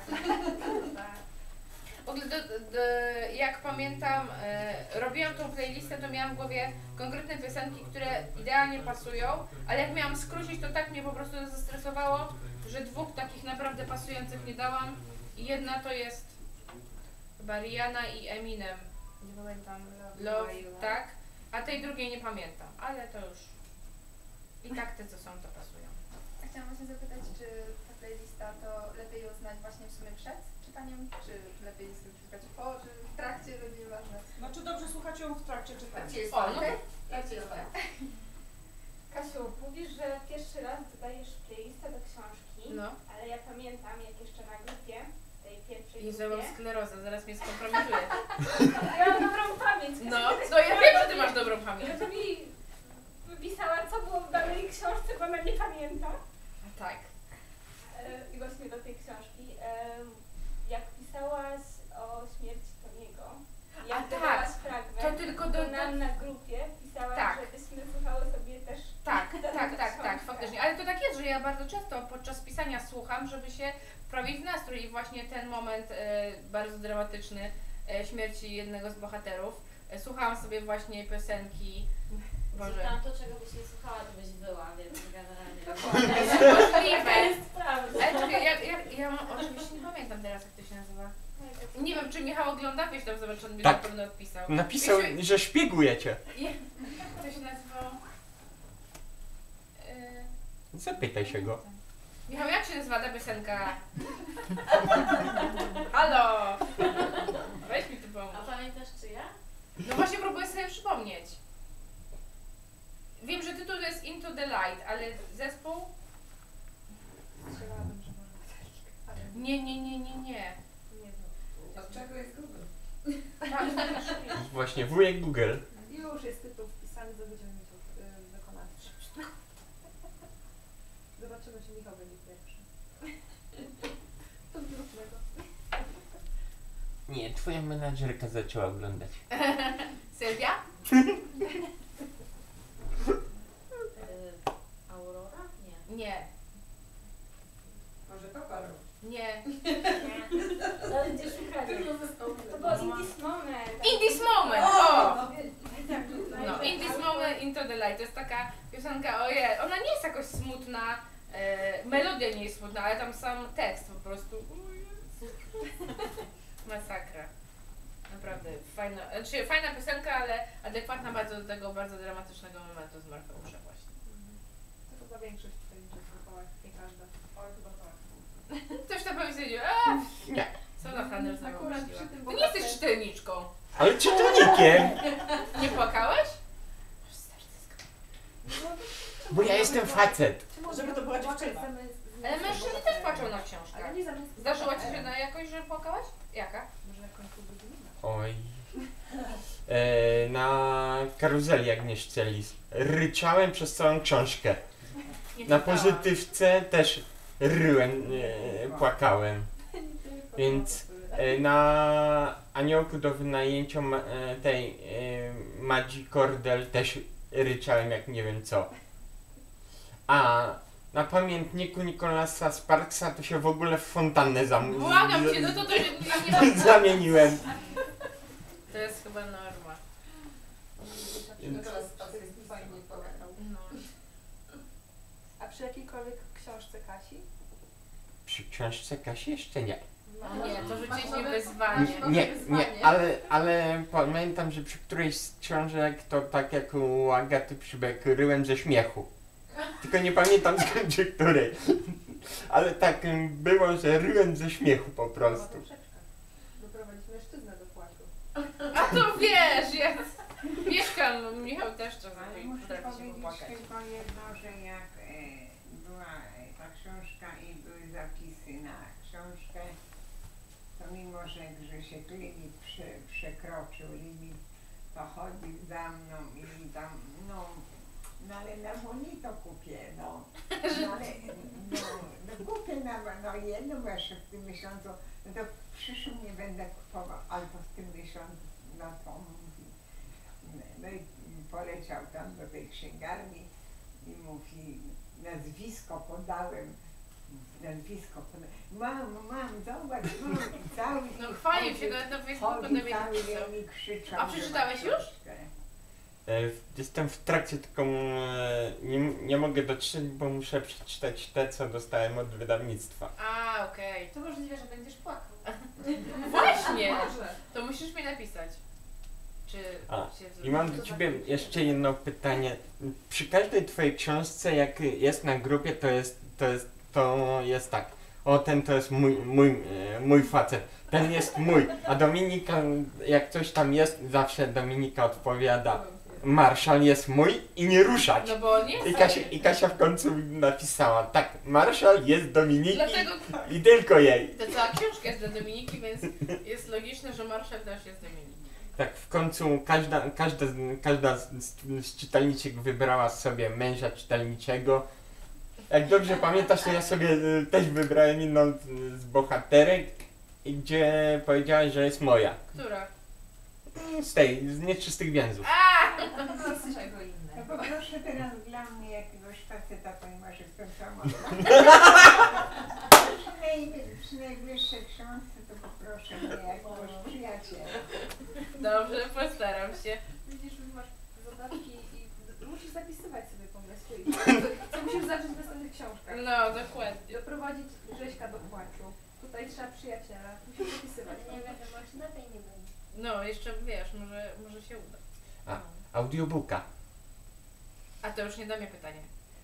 W ogóle do, do, jak pamiętam, e, robiłam tą playlistę, to miałam w głowie konkretne piosenki, które idealnie pasują, ale jak miałam skrócić, to tak mnie po prostu zestresowało, że dwóch takich naprawdę pasujących nie dałam. I jedna to jest chyba Rihanna i Eminem. Nie pamiętam. Love, tak? A tej drugiej nie pamiętam, ale to już... I tak te, co są, to pasują. A chciałam właśnie zapytać, czy ta playlista to lepiej ją znać właśnie w sumie przed czytaniem, czy lepiej sobie słuchać po, czy w trakcie, to nieważne. No czy dobrze słuchać ją w trakcie czytania? Jak cię jest O, fajnie? no. Jak cię jest fajnie? Kasiu, mówisz, że pierwszy raz No. ale ja pamiętam, jak jeszcze na grupie, tej pierwszej Jezu, ja mam grupie, sklerozę, zaraz mnie skompromituje. ja mam dobrą pamięć. No, no ja wiem, że ty masz dobrą pamięć. Że to mi wypisała, co było w danej książce, bo ona nie pamięta. Tak. E, I właśnie do tej książki. E, jak pisałaś o śmierci Toniego, jak A tak, dodałaś fragment, to tylko do- to nam na grupie pisałaś, Tak. żebyśmy słuchały sobie też Tak, tę tak, tak, tak, książkę. faktycznie. Ale to tak jest, że ja bardzo często podczas pisania słucham, żeby się wprawić w nastrój i właśnie ten moment e, bardzo dramatyczny e, śmierci jednego z bohaterów. E, słuchałam sobie właśnie piosenki. Boże. Tam to, czego byś nie słuchała, to byś była, więc generalnie. Możliwe. To jest prawda. Ale czekaj, ja, ja, ja mam, oczywiście nie pamiętam teraz, jak to się nazywa. Nie wiem, czy Michał ogląda, wiesz tam zobacz, on mi Tak. na pewno odpisał. Napisał, Wiesz, że szpiegujecie. jak to się nazywało? Yy, Zapytaj się go. Michał, jak się nazywa ta piosenka? Halo! Weź mi tu pomóż. A pamiętasz czyja? No właśnie próbuję sobie przypomnieć. Wiem, że tytuł to jest Into the Light, ale zespół? Strzelałabym, że może być, ale Nie, nie, nie, nie, nie. nie wiem. Od czego jest Google? Tak, tak. Właśnie, wujek Google. Już jest tytuł wpisany, to będziemy mieć y, wykonawcę. Zobaczymy, czy Michał będzie pierwszy. To zróbmy go. Nie, twoja menadżerka zaczęła oglądać. Sylwia? Yy, Aurora? Nie. Nie, Może Kokoro? nie. Ale gdzie szukać? To było In This Moment. In This Moment! O! No, No, In This Moment, Into the Light. To jest taka piosenka, ojej, ona nie jest jakoś smutna, e, melodia nie jest smutna, ale tam sam tekst po prostu. O Jezu. Masakra. Naprawdę fajna, znaczy fajna piosenka, ale adekwatna bardzo do tego bardzo dramatycznego momentu z Morfeusza właśnie. To chyba większość tutaj liczy w kołach, nie każda. Oj, chyba tak. Ktoś tam pewnie stwierdził, a Nie. co na Hanner znowu Akurat myśliła. przy tym Ty nie jesteś bohaterze- czytelniczką. Ale czytelnikiem! Nie płakałeś? Bo ja jestem facet. Czy może Żeby to była płakać dziewczyna. zamiast- Ale zamiast mężczyźni bohatera? też płaczą na książkach. Ale nie zamiast Zdarzyła ci się bohatera. na jakoś, że płakałaś? Jaka? Może na końcu będzie inna. Oj. E, na karuzeli Agnieszce Lis. Ryczałem przez całą książkę. Nie Na czytałam. pozytywce też ryłem, e, płakałem. Więc e, na aniołku do wynajęcia ma, e, tej e, Madzi Kordel też ryczałem jak nie wiem co. A na pamiętniku Nicolasa Sparksa to się w ogóle w fontannę zam Błagam cię, no to to się nie ma... zamieniłem. To jest chyba norma. Nikolas Sparks jest fajnie płakał. No. A przy jakiejkolwiek książce Kasi? Przy książce Kasi jeszcze nie. Nie, to rzuciliśmy Mamy- wyzwanie. mamy Nie, wyzwanie. nie, ale, ale pamiętam, że przy którejś z książek to tak jak u Agaty Przybyk ryłem ze śmiechu. Tylko nie pamiętam z której. Ale tak ym, było, że ryłem ze śmiechu po Była prostu. poprzeczka. Doprowadzić mężczyznę do płaczu. A to wiesz, ja mieszkam, Michał też Ale czasami muszę potrafi się powiedzieć popłakać. tylko jedno, że jak e, była e, ta książka i były zapisy na książkę, to mimo, że Grzesiek limit prze, przekroczył limit, to chodził za mną i tam, no, no ale na bonito kupię, no. No ale, no, no kupię na, no jedną jeszcze w tym miesiącu, no to w przyszłym nie będę kupował, ale to w tym miesiącu, no to mówi. No i poleciał tam do tej księgarni i mówi, nazwisko podałem, nazwisko podałem, mam, mam, zobacz, mam i cały No i chwalił chodzi- się go na Facebooku, chodzi to mnie cały napisał. dzień i krzyczał. A że przeczytałeś ma już? książkę. E, Jestem w trakcie, tylko e, nie, nie mogę dotrzeć, bo muszę przeczytać te, co dostałem od wydawnictwa. A, okej. To możliwe, że będziesz płakał. Właśnie! Może. To musisz mi napisać. Czy A, się I mam do Ciebie jeszcze jedno pytanie. Przy każdej Twojej książce, jak jest na grupie, to jest, to jest, to jest tak. O, ten to jest mój, mój, e, mój facet, ten jest mój. A Dominika, jak coś tam jest, zawsze Dominika odpowiada. Marszal jest mój i nie ruszać. No bo on jest. I Kasia, I Kasia w końcu napisała, tak, Marszal jest Dominiki Dlatego i tylko jej. to cała książka jest dla Dominiki, więc jest logiczne, że Marszal też jest Dominiki. Tak, w końcu każda, każda, każda z, z, z czytelniczek wybrała sobie męża czytelniczego. Jak dobrze pamiętasz, to ja sobie y, też wybrałem inną z, z bohaterek, i gdzie powiedziałaś, że jest moja. Która? Z tej, z nieczystych więzów. A! To z czego No innego. poproszę teraz dla mnie jakiegoś faceta, ponieważ jestem sama. przy, naj, przy najbliższej książce to poproszę mnie jakiegoś przyjaciela. Dobrze, postaram się. Widzisz, że masz zadaczki i musisz zapisywać sobie pomysły. I co musisz zacząć w następnych książkach. No, dokładnie. Doprowadzić Grześka do płaczu. Tutaj trzeba przyjaciela. Musisz zapisywać. Nie wiem, może na tej nie będzie. No, jeszcze wiesz, może, może się uda. A. Audiobooka. A to już nie do mnie pytanie.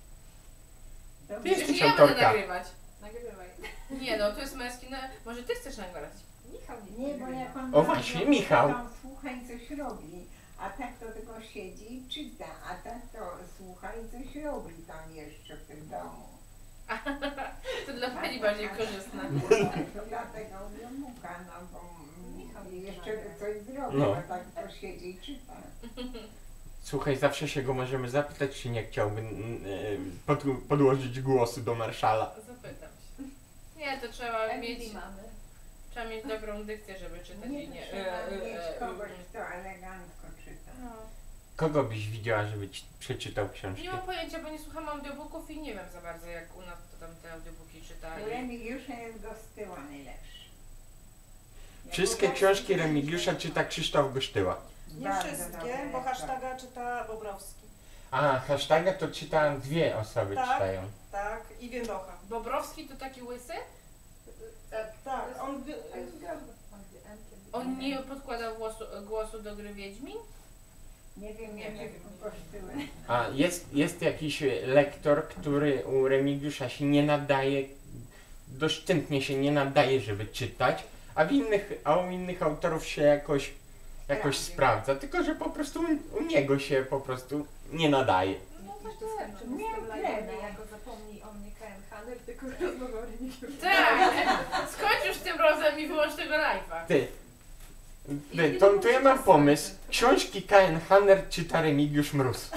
Dobrze. Ty jesteś Przecież ja będę autorka. nagrywać. Nagrywaj. Nie no, to jest męski, na... może ty chcesz nagrać? Michał nie Nie, bo jak on O właśnie, Michał. to słucha i coś robi, a tak to tylko siedzi i czyta, a tak to słucha i coś robi tam jeszcze w tym domu. To dla pani bardziej korzystne. To dlatego audiobuka, no bo Michał mm, nie jeszcze by pomaga. coś zrobił, No. a tak to siedzi i czyta. Słuchaj, zawsze się go możemy zapytać, czy nie chciałby mm, y, pod, podłożyć głosu do Marszala. Zapytam się. Nie, to trzeba mieć, Emily mamy. trzeba mieć dobrą dykcję, żeby czytać Nie, i to nie... trzeba e, e, mieć e, kogoś, e, kto elegancko czyta. no. Kogo byś widziała, żeby ci przeczytał książkę? Nie mam pojęcia, bo nie słucham audiobooków i nie wiem za bardzo, jak u nas to tam te audiobooki czyta. U I... Remigiusza jest go z tyła najlepszy. Wszystkie Jak książki Remigiusza czyta Krzysztof Gosztyła. Nie Bardzo wszystkie, dobre, bo tak. hashtaga czyta Bobrowski. A, hashtaga to czyta dwie osoby Tak. czytają. Tak, i Więdocha. Bobrowski to taki łysy? Tak, on... wy- A już grał w Magdy M kiedyś. On nie podkładał głosu, głosu do gry Wiedźmin? Nie wiem, Nie jak wiem. kosztuje. A jest, jest jakiś lektor, który u Remigiusza się nie nadaje, doszczętnie się nie nadaje, żeby czytać, a w innych, a u innych autorów się jakoś, jakoś Sprawdzi. sprawdza, tylko że po prostu u, u niego się po prostu nie nadaje. No Jakiś tak, to skończymy Nie z tym wiem. live'em, jako zapomnij o mnie K M Hanner, tylko rozmowę o Remigiuszu. tak! Skończ już z tym razem i wyłącz tego live'a. Ty, ty to, to ja mam pomysł. Książki K N Hanner czyta Remigiusz Mróz.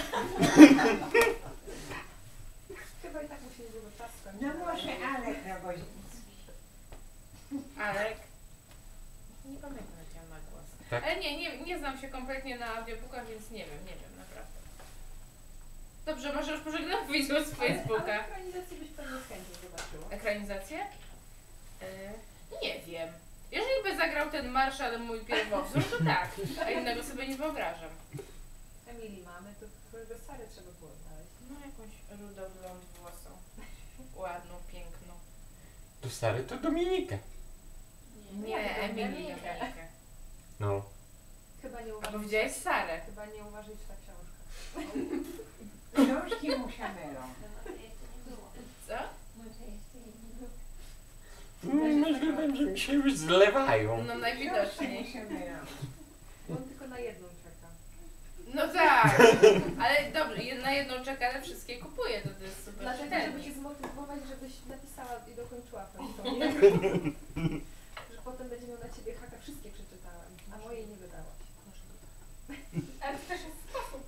Chyba i tak mu się niedługo czas skończy. No może Alek Rogoziński. Alek? Nie pamiętam, jak ja ma głos. Tak? Ale nie, nie, nie znam się kompletnie na audiobookach, więc nie wiem, nie wiem, naprawdę. Dobrze, może już pożegnam widzów z Ale Facebooka. ekranizację byś pewnie z chęcią zobaczyła. Ekranizację? Yy, nie wiem. Jeżeli by zagrał ten Marszal mój pierwowzór, to tak, a innego sobie nie wyobrażam. Emily mamy, to którego Sarę trzeba było znaleźć. No jakąś rudą blond włosą. Ładną, piękną. To stary to Dominikę. Nie, Emilię Dominikę. No. Chyba nie A uważaj. powiedziałeś Sarę. Chyba nie uważaj, czy ta książka. Książki mu się mylą. Co? No, możliwe, że mi się już zlewają. No Książki najwidoczniej. mu się mylą. On tylko na jedną czeka. No tak, ale dobrze, jed- na jedną czeka, ale wszystkie kupuje, to, to jest super Dlatego, żeby czytelnik. cię zmotywować, żebyś napisała i dokończyła pewnie. Że potem będzie miał na ciebie haka, wszystkie przeczytałam, a mojej nie wydałaś. Ale to też jest sposób.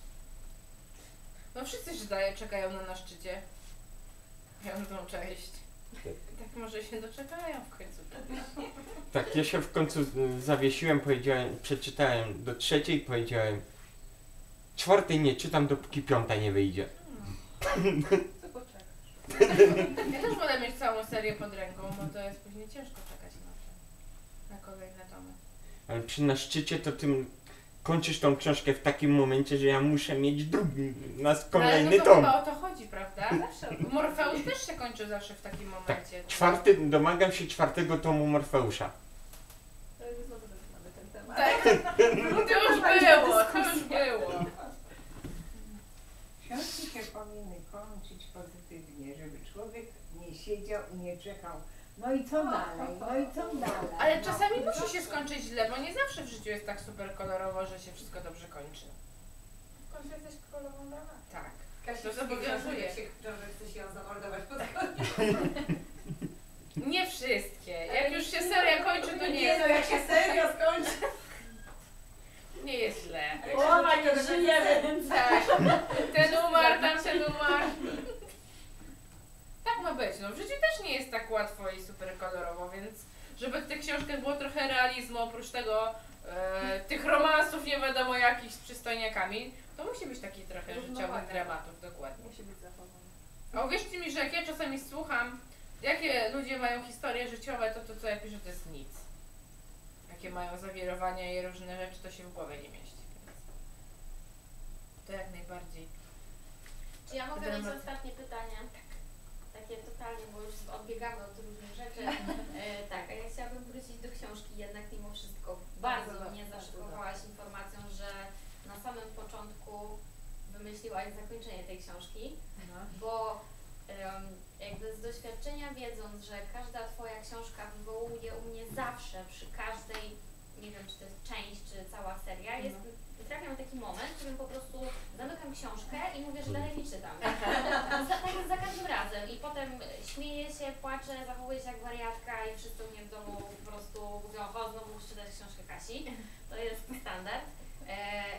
No wszyscy czytają, czekają na na szczycie. Piątą część. Tak może się doczekają w końcu. Tak, ja się w końcu z- zawiesiłem, powiedziałem, przeczytałem do trzeciej, powiedziałem czwartej nie czytam, dopóki piąta nie wyjdzie. Co poczekasz? Ja też wolę mieć całą serię pod ręką, bo to jest później ciężko czekać na to. Na kolejne tomy. Ale przy na szczycie to tym kończysz tą książkę w takim momencie, że ja muszę mieć drugi, na kolejny ale no to tom. chyba o to chodzi, prawda? Bo Morfeusz też się kończy zawsze w takim momencie. Czwarty, domagam się czwartego tomu Morfeusza. To znowu zaczynamy ten temat. Tak, to już było, to już było. Książki się powinny kończyć pozytywnie, żeby człowiek nie siedział i nie czekał. No i co dalej? No i co dalej? Ale No. czasami musi się skończyć źle, bo nie zawsze w życiu jest tak super kolorowo, że się wszystko dobrze kończy. końcu jesteś królową drama. Tak. Kasia To zobowiązuje. się, że chce się ją zamordować pod koniec. Nie wszystkie. Jak już się seria kończy, to nie Nie jest, no, jak się serio skończy. nie jest źle. Połowa nie żyje, więc... Tak. Ten umarł, tamten umarł. Tak ma być. No w życiu też nie jest tak łatwo i super kolorowo, więc żeby w tych książkach było trochę realizmu, oprócz tego e, tych romansów nie wiadomo jakich z przystojniakami, to musi być taki trochę życiowych Równowaga. dramatów, dokładnie. Musi być zachowane. A uwierzcie mi, że jak ja czasami słucham, jakie ludzie mają historie życiowe, to to co ja piszę to jest nic. Jakie mają zawirowania i różne rzeczy, to się w głowie nie mieści. Więc to jak najbardziej. Czy ja mogę Dramat. mieć ostatnie pytanie? Tak. Takie totalnie, bo już odbiegamy od różnych rzeczy. E, tak, a ja chciałabym wrócić do książki jednak mimo wszystko. Bardzo Bardzo mnie bardzo zaszokowałaś informacją, że na samym początku wymyśliłaś zakończenie tej książki, bo em, jakby z doświadczenia wiedząc, że każda Twoja książka wywołuje u mnie zawsze przy każdej, nie wiem czy to jest część, czy cała seria, jest, trafiam na taki moment, w którym po prostu zamykam książkę i mówię, że dalej nie czytam. za, tak jest za każdym razem i potem śmieję się, płaczę, zachowuję się jak wariatka i wszyscy u mnie w domu po prostu mówią, o znowu muszę czytać książkę Kasi. To jest standard. E,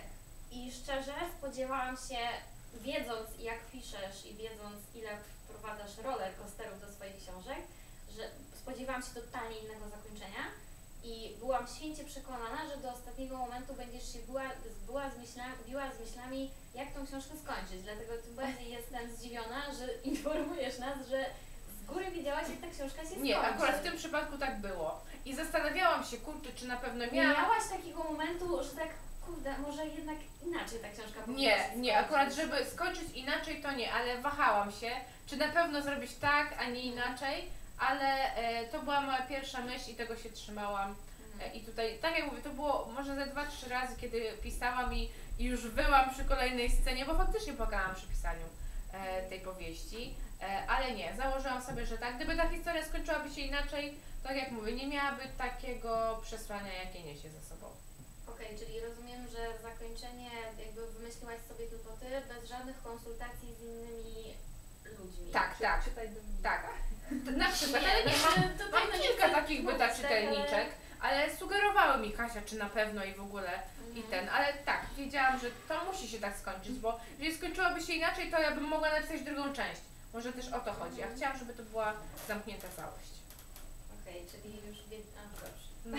I szczerze spodziewałam się, wiedząc jak piszesz i wiedząc ile wprowadzasz roller coasterów do swoich książek, że spodziewałam się totalnie innego zakończenia i byłam święcie przekonana, że do ostatniego momentu będziesz się była, była, z, myślami, biła z myślami, jak tą książkę skończyć. Dlatego tym bardziej jestem zdziwiona, że informujesz nas, że z góry wiedziałaś, jak ta książka się skończy. Nie, akurat w tym przypadku tak było. I zastanawiałam się, kurczę, czy na pewno Nie miałam... miałaś takiego momentu, że tak, kurde, może jednak inaczej ta książka powinna Nie, się nie, skończyć. akurat żeby skończyć inaczej to nie, ale wahałam się, czy na pewno zrobić tak, a nie inaczej, ale e, to była moja pierwsza myśl i tego się trzymałam. E, I tutaj, tak jak mówię, to było może ze dwa, trzy razy, kiedy pisałam i, i już wyłam przy kolejnej scenie, bo faktycznie płakałam przy pisaniu e, tej powieści, e, ale nie, założyłam sobie, że tak, gdyby ta historia skończyłaby się inaczej, tak jak mówię, nie miałaby takiego przesłania, jakie niesie ze sobą. Okej, czyli rozumiem, że zakończenie jakby wymyśliłaś sobie tylko ty, bez żadnych konsultacji z innymi ludźmi. Tak, tak, Czytaj do mnie. tak. Na przykład, ale nie, mam, tutaj mam no kilka nie takich chcę byta mówić, tak, czytelniczek, ale sugerowały mi Kasia, czy na pewno i w ogóle i ten, ale tak, wiedziałam, że to musi się tak skończyć, bo jeżeli skończyłoby się inaczej, to ja bym mogła napisać drugą część. Może też o to chodzi, a chciałam, żeby to była zamknięta całość. Okej, czyli już wie... A, dobrze. No.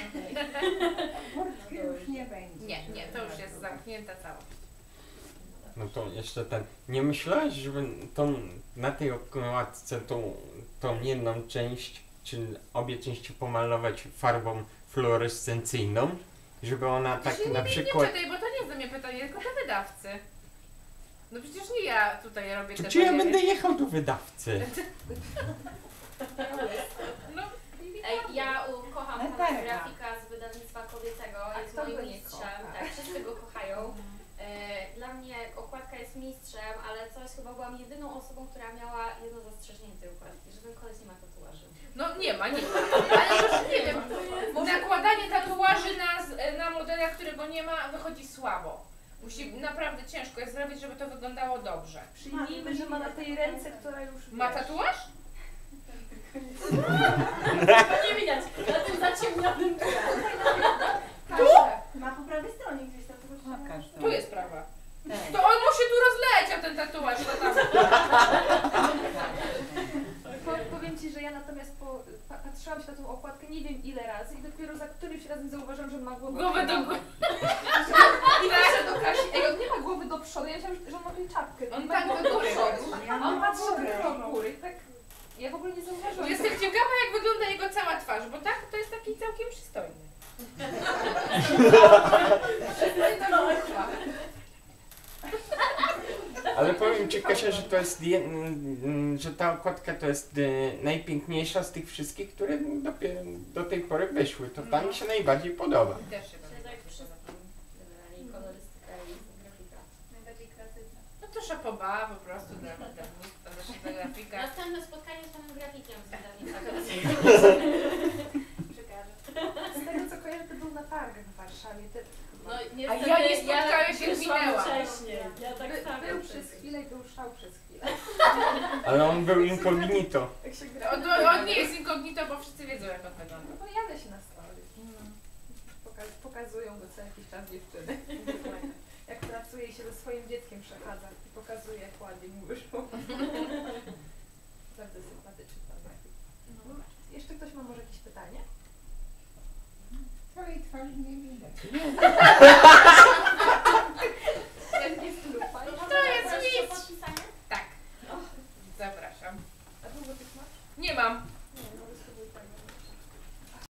Furtki już nie będzie. Nie, nie, to już jest zamknięta całość. No to jeszcze ten. Nie myślałaś, żeby tą, na tej okładce tą, tą jedną część, czy obie części pomalować farbą fluorescencyjną, żeby ona tak Przecież na nie, przykład... nie czytaj, bo to nie jest do mnie pytanie, tylko do wydawcy. No przecież nie ja tutaj robię To te czy ja bariery. będę jechał do wydawcy? No, Ej, ja u, kocham pana Latarka. grafika z wydawnictwa kobiecego, A jest kto moim go nie mistrzem, kocha? tak, wszyscy go kochają. E, dla mnie okładka jest mistrzem, ale coś chyba byłam jedyną osobą, która miała jedno zastrzeżenie tej okładki, że ten koleś nie ma tatuaży. no nie ma, nie ma. Ale już nie wiem, nakładanie tatuaży na, z- na modela, którego nie ma, wychodzi słabo. Musi naprawdę ciężko jest zrobić, żeby to wyglądało dobrze. Przyjmijmy, że ma na tej ręce, która już Ma wiesz. tatuaż? Nie widać, na tym zaciemnionym tle. Kasia. Ma po prawej stronie gdzieś tam. tylko się- Pokaż to. Tu jest prawa. Tak. To on musi tu rozleciał ten tatuaż, to tam. Po, powiem Ci, że ja natomiast po, pa, patrzyłam się na tą okładkę nie wiem ile razy i dopiero za którymś razem zauważyłam, że on ma głowę Głowę do przodu. góry. I patrzę do Kasi, ej, on nie ma głowy do przodu, ja myślałam, że on ma tą czapkę. On ma tak głowę do góry przodu. Ja A on mam patrzy górę. tylko do góry. Tak, ja w ogóle nie zauważyłam. Jestem ciekawa, jak wygląda jego cała twarz, bo tak, to jest taki całkiem przystojny. Ale powiem Ci, Kasia, że to jest, je, mm, że ta okładka to jest y, najpiękniejsza z tych wszystkich, które dopiero do tej pory wyszły. To ta mi się najbardziej podoba. Też się Się tak wszystkim, generalnie i kolorystyka i grafika. Najbardziej kreatywna. No to szapoba po prostu dla wydawnictwa, naszego grafika. Następne spotkanie z panem grafikiem z wydawnictwa. Przekażę. Z tego co kojarzę, to był na targach w Warszawie. Te, No, A niestety, ja nie spotkałem się, wyszłam minęłam. wcześniej. Ja tak By, samo był wcześniej. przez chwilę i był szał przez chwilę. Ale on był incognito. Jak się gra. On, on, on nie jest incognito, bo wszyscy wiedzą, jak on wygląda. No pojawia się na stole. Pokaz, pokazują go co jakiś czas dziewczyny. Jak pracuje i się ze swoim dzieckiem przechadza i pokazuje, jak ładnie mu wyszło. Bardzo sympatyczny pan Maciek. No. Jeszcze ktoś ma może jakieś pytanie? Twojej twarzy nie widać. Jak jest lupa? To jest Proszę nic! podpisanie? Tak. Zapraszam. A długo tych masz? Nie mam.